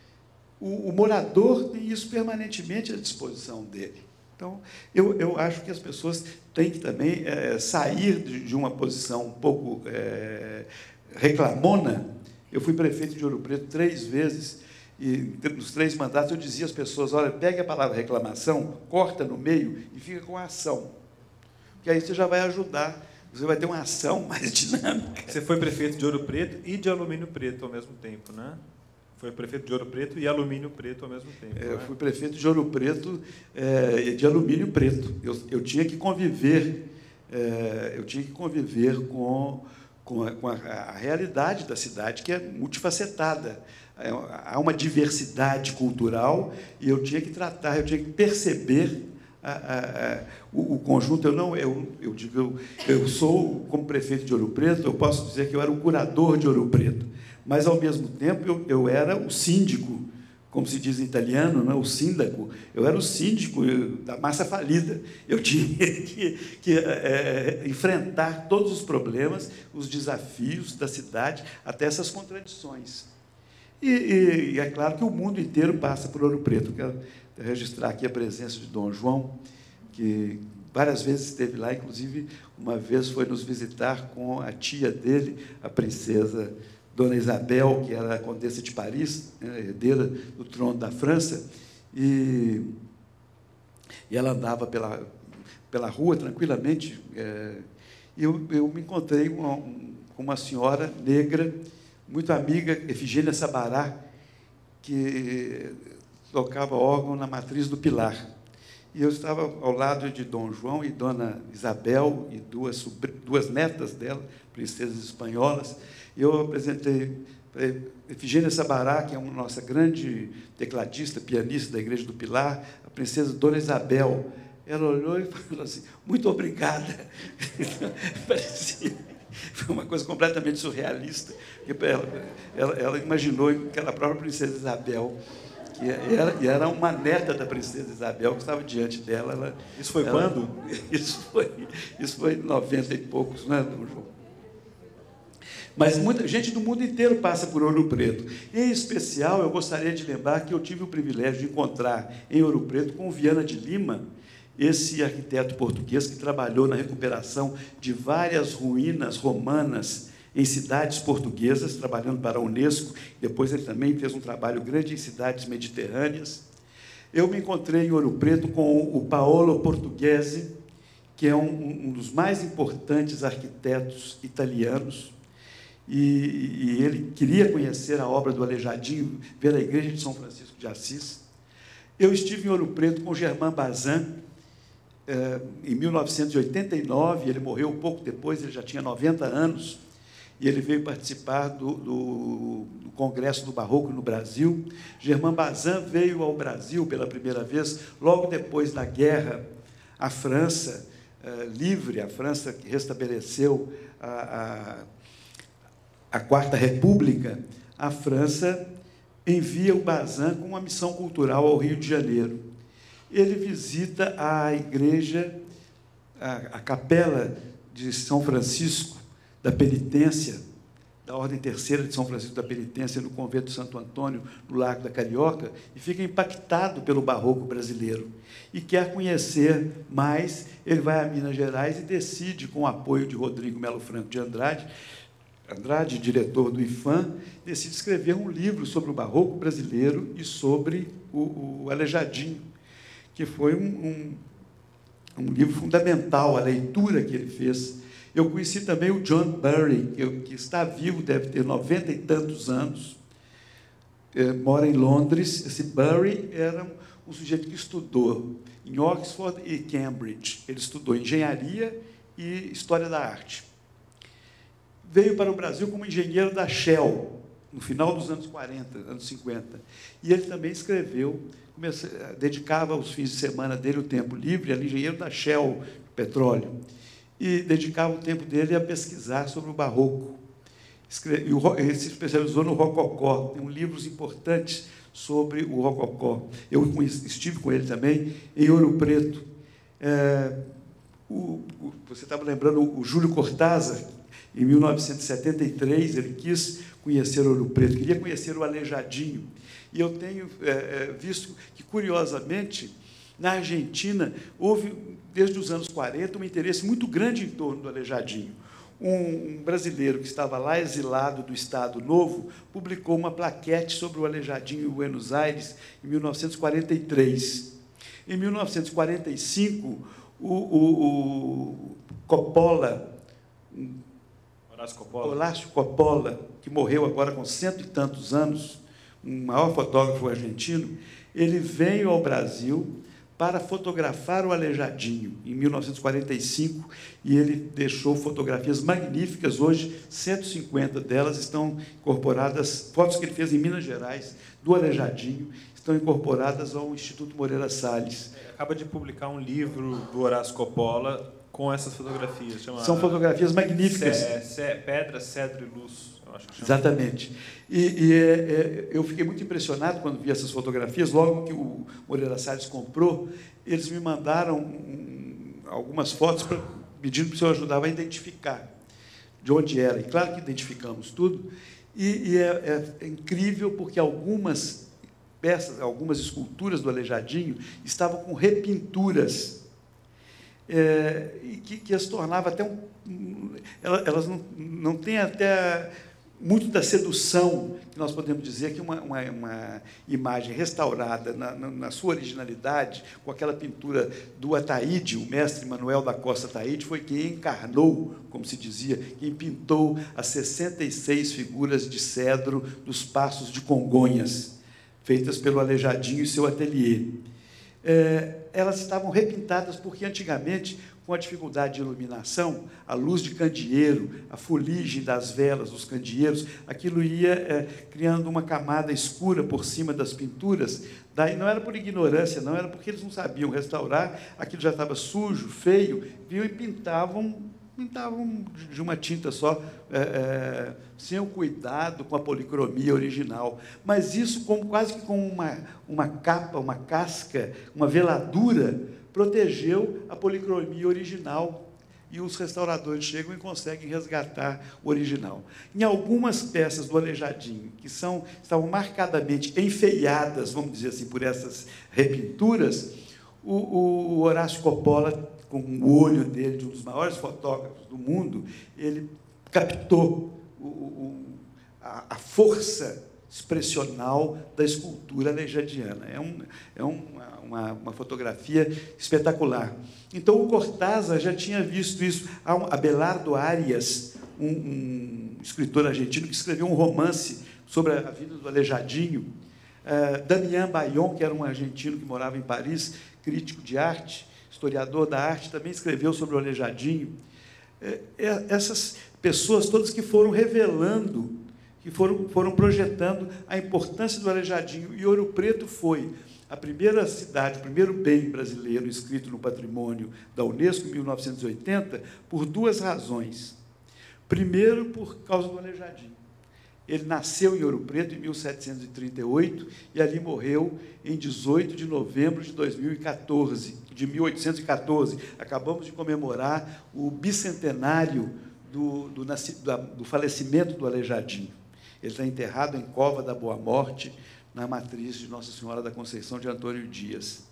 O, o morador tem isso permanentemente à disposição dele. Então, eu, eu acho que as pessoas têm que também é, sair de, de uma posição um pouco é, reclamona. Eu fui prefeito de Ouro Preto três vezes, e nos três mandatos eu dizia às pessoas, olha, pegue a palavra reclamação, corta no meio e fica com a ação. Porque aí você já vai ajudar, você vai ter uma ação mais dinâmica. Você foi prefeito de Ouro Preto e de Alumínio Preto ao mesmo tempo, né? Foi prefeito de Ouro Preto e Alumínio Preto ao mesmo tempo. É, né? Eu fui prefeito de Ouro Preto é, de Alumínio Preto. Eu, eu tinha que conviver, é, eu tinha que conviver com, com, a, com a, a realidade da cidade, que é multifacetada. Há uma diversidade cultural e eu tinha que tratar, eu tinha que perceber a, a, a, o, o conjunto. Eu não, eu, eu digo, eu, eu sou, como prefeito de Ouro Preto, eu posso dizer que eu era o curador de Ouro Preto, mas, ao mesmo tempo, eu, eu era o síndico, como se diz em italiano, não é? O síndaco. Eu era o síndico da massa falida. Eu tinha que, que é, enfrentar todos os problemas, os desafios da cidade, até essas contradições. E, e, e é claro que o mundo inteiro passa por Ouro Preto. Quero registrar aqui a presença de Dom João, que várias vezes esteve lá, inclusive uma vez foi nos visitar com a tia dele, a princesa Dona Isabel, que era a Condessa de Paris, né, herdeira do trono da França, e, e ela andava pela, pela rua tranquilamente, é, e eu, eu me encontrei com uma, com uma senhora negra, muito amiga, Efigênia Sabará, que tocava órgão na matriz do Pilar. E eu estava ao lado de Dom João e Dona Isabel, e duas, duas netas dela, princesas espanholas, e eu apresentei Efigênia Sabará, que é uma nossa grande tecladista, pianista da Igreja do Pilar, a princesa Dona Isabel. Ela olhou e falou assim, muito obrigada. Parecia... Foi uma coisa completamente surrealista. Ela, ela, ela imaginou que era a própria princesa Isabel, que era, e era uma neta da princesa Isabel que estava diante dela. Ela, isso foi ela, quando? Isso foi, isso foi em noventa e poucos, não é, Dom João? Mas muita gente do mundo inteiro passa por Ouro Preto. Em especial, eu gostaria de lembrar que eu tive o privilégio de encontrar em Ouro Preto com Viana de Lima, esse arquiteto português que trabalhou na recuperação de várias ruínas romanas em cidades portuguesas, trabalhando para a Unesco. Depois ele também fez um trabalho grande em cidades mediterrâneas. Eu me encontrei em Ouro Preto com o Paolo Portuguese, que é um, um dos mais importantes arquitetos italianos, e, e ele queria conhecer a obra do Aleijadinho, ver a igreja de São Francisco de Assis. Eu estive em Ouro Preto com Germain Bazin, eh, em mil novecentos e oitenta e nove, ele morreu pouco depois, ele já tinha noventa anos, e ele veio participar do, do, do Congresso do Barroco no Brasil. Germain Bazin veio ao Brasil pela primeira vez, logo depois da guerra. A França, eh, livre, a França que restabeleceu a, a, a Quarta República, a França envia o Bazin com uma missão cultural ao Rio de Janeiro. Ele visita a igreja, a, a capela de São Francisco da Penitência, da Ordem Terceira de São Francisco da Penitência, no convento de Santo Antônio, no Largo da Carioca, e fica impactado pelo barroco brasileiro. E quer conhecer mais, ele vai a Minas Gerais e decide, com o apoio de Rodrigo Melo Franco de Andrade, Andrade, diretor do IFAM, decide escrever um livro sobre o barroco brasileiro e sobre o, o Aleijadinho, que foi um, um, um livro fundamental, a leitura que ele fez. Eu conheci também o John Bury, que, que está vivo, deve ter noventa e tantos anos, é, mora em Londres. Esse Bury era um, um sujeito que estudou em Oxford e Cambridge. Ele estudou engenharia e história da arte. Veio para o Brasil como engenheiro da Shell, no final dos anos quarenta, anos cinquenta. E ele também escreveu, comece, dedicava os fins de semana dele, o tempo livre, era engenheiro da Shell, petróleo, e dedicava o tempo dele a pesquisar sobre o barroco. Escreve, ele se especializou no rococó, tem um livros importantes sobre o rococó. Eu estive com ele também em Ouro Preto. É, o, o, você estava lembrando o Júlio Cortázar, em mil novecentos e setenta e três, ele quis conhecer Ouro Preto, queria conhecer o Aleijadinho. E eu tenho é, visto que, curiosamente, na Argentina, houve, desde os anos quarenta, um interesse muito grande em torno do Aleijadinho. Um, um brasileiro que estava lá, exilado do Estado Novo, publicou uma plaquete sobre o Aleijadinho em Buenos Aires, em mil novecentos e quarenta e três. Em mil novecentos e quarenta e cinco, o, o, o Coppola, Horácio Coppola. Horácio Coppola, que morreu agora com cento e tantos anos, um maior fotógrafo argentino, ele veio ao Brasil para fotografar o Aleijadinho, em mil novecentos e quarenta e cinco, e ele deixou fotografias magníficas. Hoje, cento e cinquenta delas estão incorporadas, fotos que ele fez em Minas Gerais, do Aleijadinho, estão incorporadas ao Instituto Moreira Salles. Acaba de publicar um livro do Horácio Coppola com essas fotografias. Chama São fotografias magníficas. Ce, ce, pedra, cedro e luz. Eu acho que chama. Exatamente. E, e é, eu fiquei muito impressionado quando vi essas fotografias. Logo que o Moreira Salles comprou, eles me mandaram um, algumas fotos pra, pedindo para o senhor ajudar a identificar de onde era. E claro que identificamos tudo. E, e é, é incrível porque algumas peças, algumas esculturas do Aleijadinho estavam com repinturas, é, e que, que as tornava até um... Elas não, não têm até muito da sedução, que nós podemos dizer que uma, uma, uma imagem restaurada na, na, na sua originalidade, com aquela pintura do Ataíde, o mestre Manuel da Costa Ataíde, foi quem encarnou, como se dizia, quem pintou as sessenta e seis figuras de cedro dos Passos de Congonhas, feitas pelo Aleijadinho e seu ateliê. É, elas estavam repintadas porque, antigamente, com a dificuldade de iluminação, a luz de candeeiro, a fuligem das velas dos candeeiros, aquilo ia é, criando uma camada escura por cima das pinturas. Daí não era por ignorância, não, era porque eles não sabiam restaurar, aquilo já estava sujo, feio, viam e pintavam, pintavam de uma tinta só, é, é, sem o cuidado com a policromia original. Mas isso como, quase que com uma, uma capa, uma casca, uma veladura, protegeu a policromia original, e os restauradores chegam e conseguem resgatar o original. Em algumas peças do Aleijadinho, que são, estavam marcadamente enfeiadas, vamos dizer assim, por essas repinturas, o, o Horácio Coppola, com o olho dele, de um dos maiores fotógrafos do mundo, ele captou o, o, a, a força expressional da escultura aleijadiana. É, um, é uma, uma, uma fotografia espetacular. Então, o Cortázar já tinha visto isso. Abelardo Arias, um, um escritor argentino que escreveu um romance sobre a vida do Aleijadinho. Uh, Damián Bayon, que era um argentino que morava em Paris, crítico de arte, historiador da arte, também escreveu sobre o Aleijadinho. Uh, essas pessoas todas que foram revelando, que foram, foram projetando a importância do Aleijadinho. E Ouro Preto foi a primeira cidade, o primeiro bem brasileiro inscrito no patrimônio da Unesco, em mil novecentos e oitenta, por duas razões. Primeiro, por causa do Aleijadinho. Ele nasceu em Ouro Preto em mil setecentos e trinta e oito e ali morreu em dezoito de novembro de dois mil e quatorze, de mil oitocentos e quatorze. Acabamos de comemorar o bicentenário do, do, do falecimento do Aleijadinho. Ele está enterrado em Cova da Boa Morte, na matriz de Nossa Senhora da Conceição de Antônio Dias.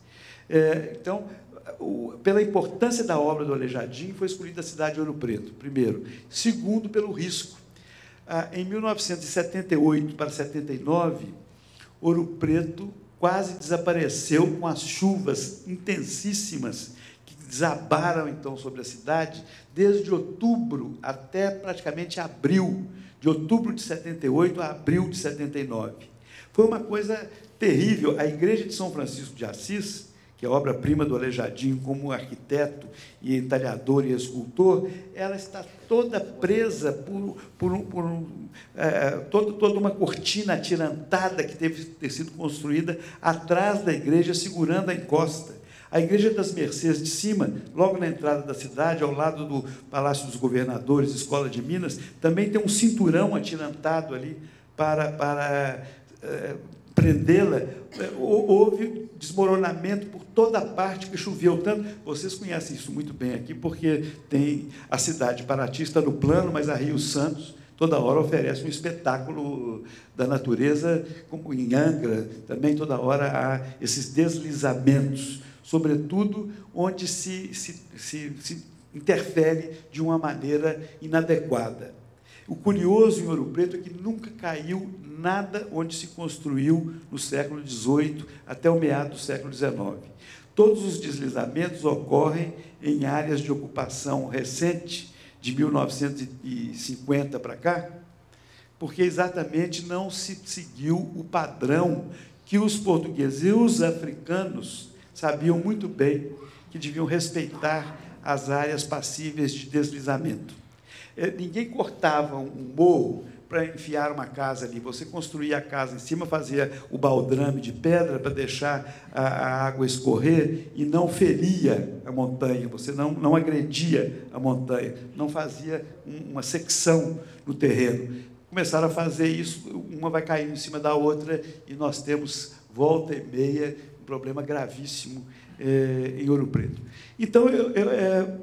É, então, o, pela importância da obra do Aleijadinho, foi escolhida a cidade de Ouro Preto, primeiro. Segundo, pelo risco. Ah, em mil novecentos e setenta e oito para setenta e nove, Ouro Preto quase desapareceu com as chuvas intensíssimas que desabaram, então, sobre a cidade, desde outubro até praticamente abril, de outubro de setenta e oito a abril de setenta e nove. Foi uma coisa terrível. A Igreja de São Francisco de Assis, que é a obra-prima do Aleijadinho como arquiteto e entalhador e escultor, ela está toda presa por, por, por um, é, todo, toda uma cortina atirantada que teve que ter sido construída atrás da igreja, segurando a encosta. A Igreja das Mercês de cima, logo na entrada da cidade, ao lado do Palácio dos Governadores, Escola de Minas, também tem um cinturão atirantado ali para... para é, prendê-la. Houve desmoronamento por toda a parte que choveu tanto. Vocês conhecem isso muito bem aqui, porque tem a cidade de Paraty está no plano, mas a Rio Santos toda hora oferece um espetáculo da natureza, como em Angra, também toda hora há esses deslizamentos, sobretudo onde se, se, se, se interfere de uma maneira inadequada. O curioso em Ouro Preto é que nunca caiu nada onde se construiu no século dezoito até o meado do século dezenove. Todos os deslizamentos ocorrem em áreas de ocupação recente, de mil novecentos e cinquenta para cá, porque exatamente não se seguiu o padrão que os portugueses e os africanos sabiam muito bem que deviam respeitar as áreas passíveis de deslizamento. Ninguém cortava um morro para enfiar uma casa ali. Você construía a casa em cima, fazia o baldrame de pedra para deixar a, a água escorrer e não feria a montanha, você não, não agredia a montanha, não fazia um, uma secção no terreno. Começaram a fazer isso, uma vai caindo em cima da outra e nós temos, volta e meia, um problema gravíssimo é, em Ouro Preto. Então, eu, eu, é,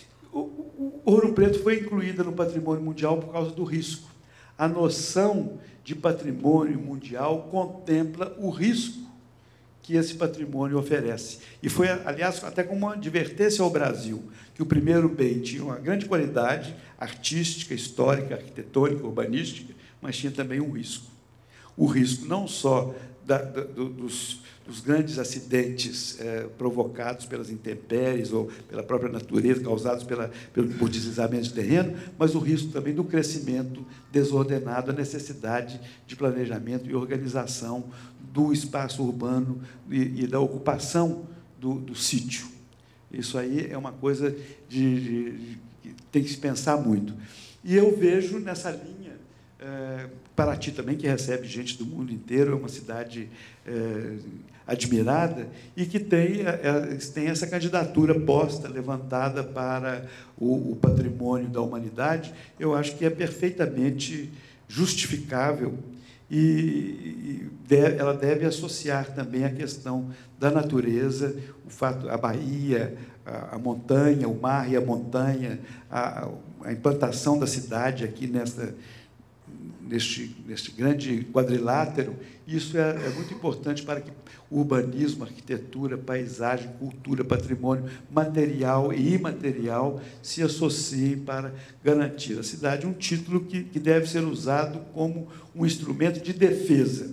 o Ouro Preto foi incluída no patrimônio mundial por causa do risco. A noção de patrimônio mundial contempla o risco que esse patrimônio oferece. E foi, aliás, até como uma advertência ao Brasil, que o primeiro bem tinha uma grande qualidade artística, histórica, arquitetônica, urbanística, mas tinha também um risco. O risco não só da, da, dos, dos grandes acidentes eh, provocados pelas intempéries ou pela própria natureza, causados pela, pelo, por deslizamento de terreno, mas o risco também do crescimento desordenado, a necessidade de planejamento e organização do espaço urbano e, e da ocupação do, do sítio. Isso aí é uma coisa de, de, de, que tem que se pensar muito. E eu vejo nessa linha, é, Paraty também, que recebe gente do mundo inteiro, é uma cidade é, admirada e que tem, é, tem essa candidatura posta, levantada para o, o patrimônio da humanidade. Eu acho que é perfeitamente justificável e, e deve, ela deve associar também a questão da natureza, o fato, a Bahia, a, a montanha, o mar e a montanha, a, a implantação da cidade aqui nesta neste, neste grande quadrilátero. Isso é, é muito importante para que o urbanismo, arquitetura, paisagem, cultura, patrimônio material e imaterial se associem para garantir à cidade um título que, que deve ser usado como um instrumento de defesa.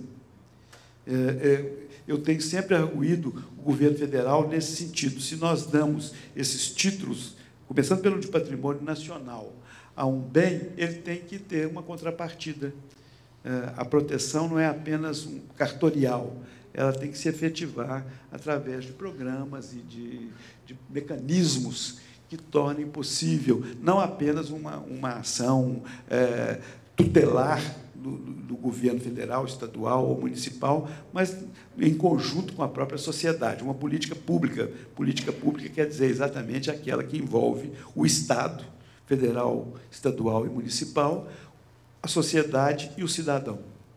É, é, eu tenho sempre arguído o governo federal nesse sentido. Se nós damos esses títulos, começando pelo de patrimônio nacional, a um bem, ele tem que ter uma contrapartida. A proteção não é apenas um cartorial, ela tem que se efetivar através de programas e de, de mecanismos que tornem possível não apenas uma, uma ação é, tutelar do, do governo federal, estadual ou municipal, mas em conjunto com a própria sociedade, uma política pública. Política pública quer dizer exatamente aquela que envolve o Estado, federal, estadual e municipal, a sociedade e o cidadão.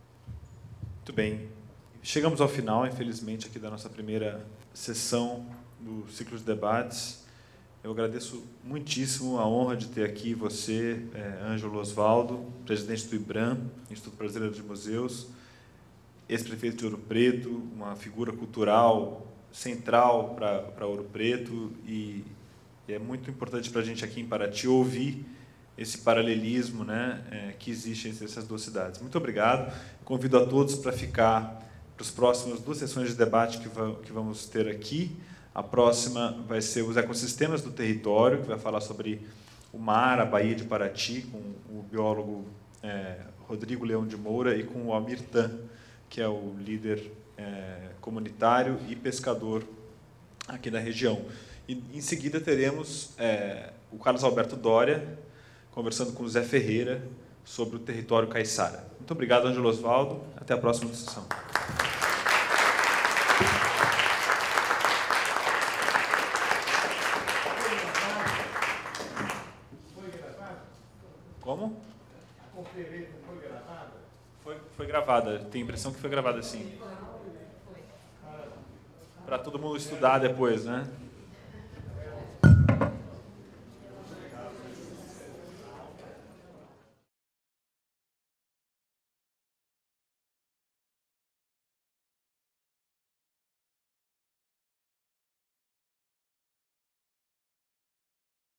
Muito bem. Chegamos ao final, infelizmente, aqui da nossa primeira sessão do ciclo de debates. Eu agradeço muitíssimo a honra de ter aqui você, é, Ângelo Osvaldo, presidente do IBRAM, Instituto Brasileiro de Museus, ex-prefeito de Ouro Preto, uma figura cultural central para, para Ouro Preto, e é muito importante para a gente aqui em Paraty ouvir esse paralelismo, né, é, que existe entre essas duas cidades. Muito obrigado. Convido a todos para ficar para as próximas duas sessões de debate que, va que vamos ter aqui. A próxima vai ser os ecossistemas do território, que vai falar sobre o mar, a Baía de Paraty, com o biólogo é, Rodrigo Leão de Moura e com o Almir Tan, que é o líder é, comunitário e pescador aqui da região. E, em seguida, teremos é, o Carlos Alberto Doria, conversando com o Zé Ferreira sobre o território caiçara. Muito obrigado, Ângelo Osvaldo. Até a próxima sessão. Foi gravado? Como? A conferência foi gravada? Foi, foi gravada. Tenho a impressão que foi gravada, sim. Para todo mundo estudar depois, né?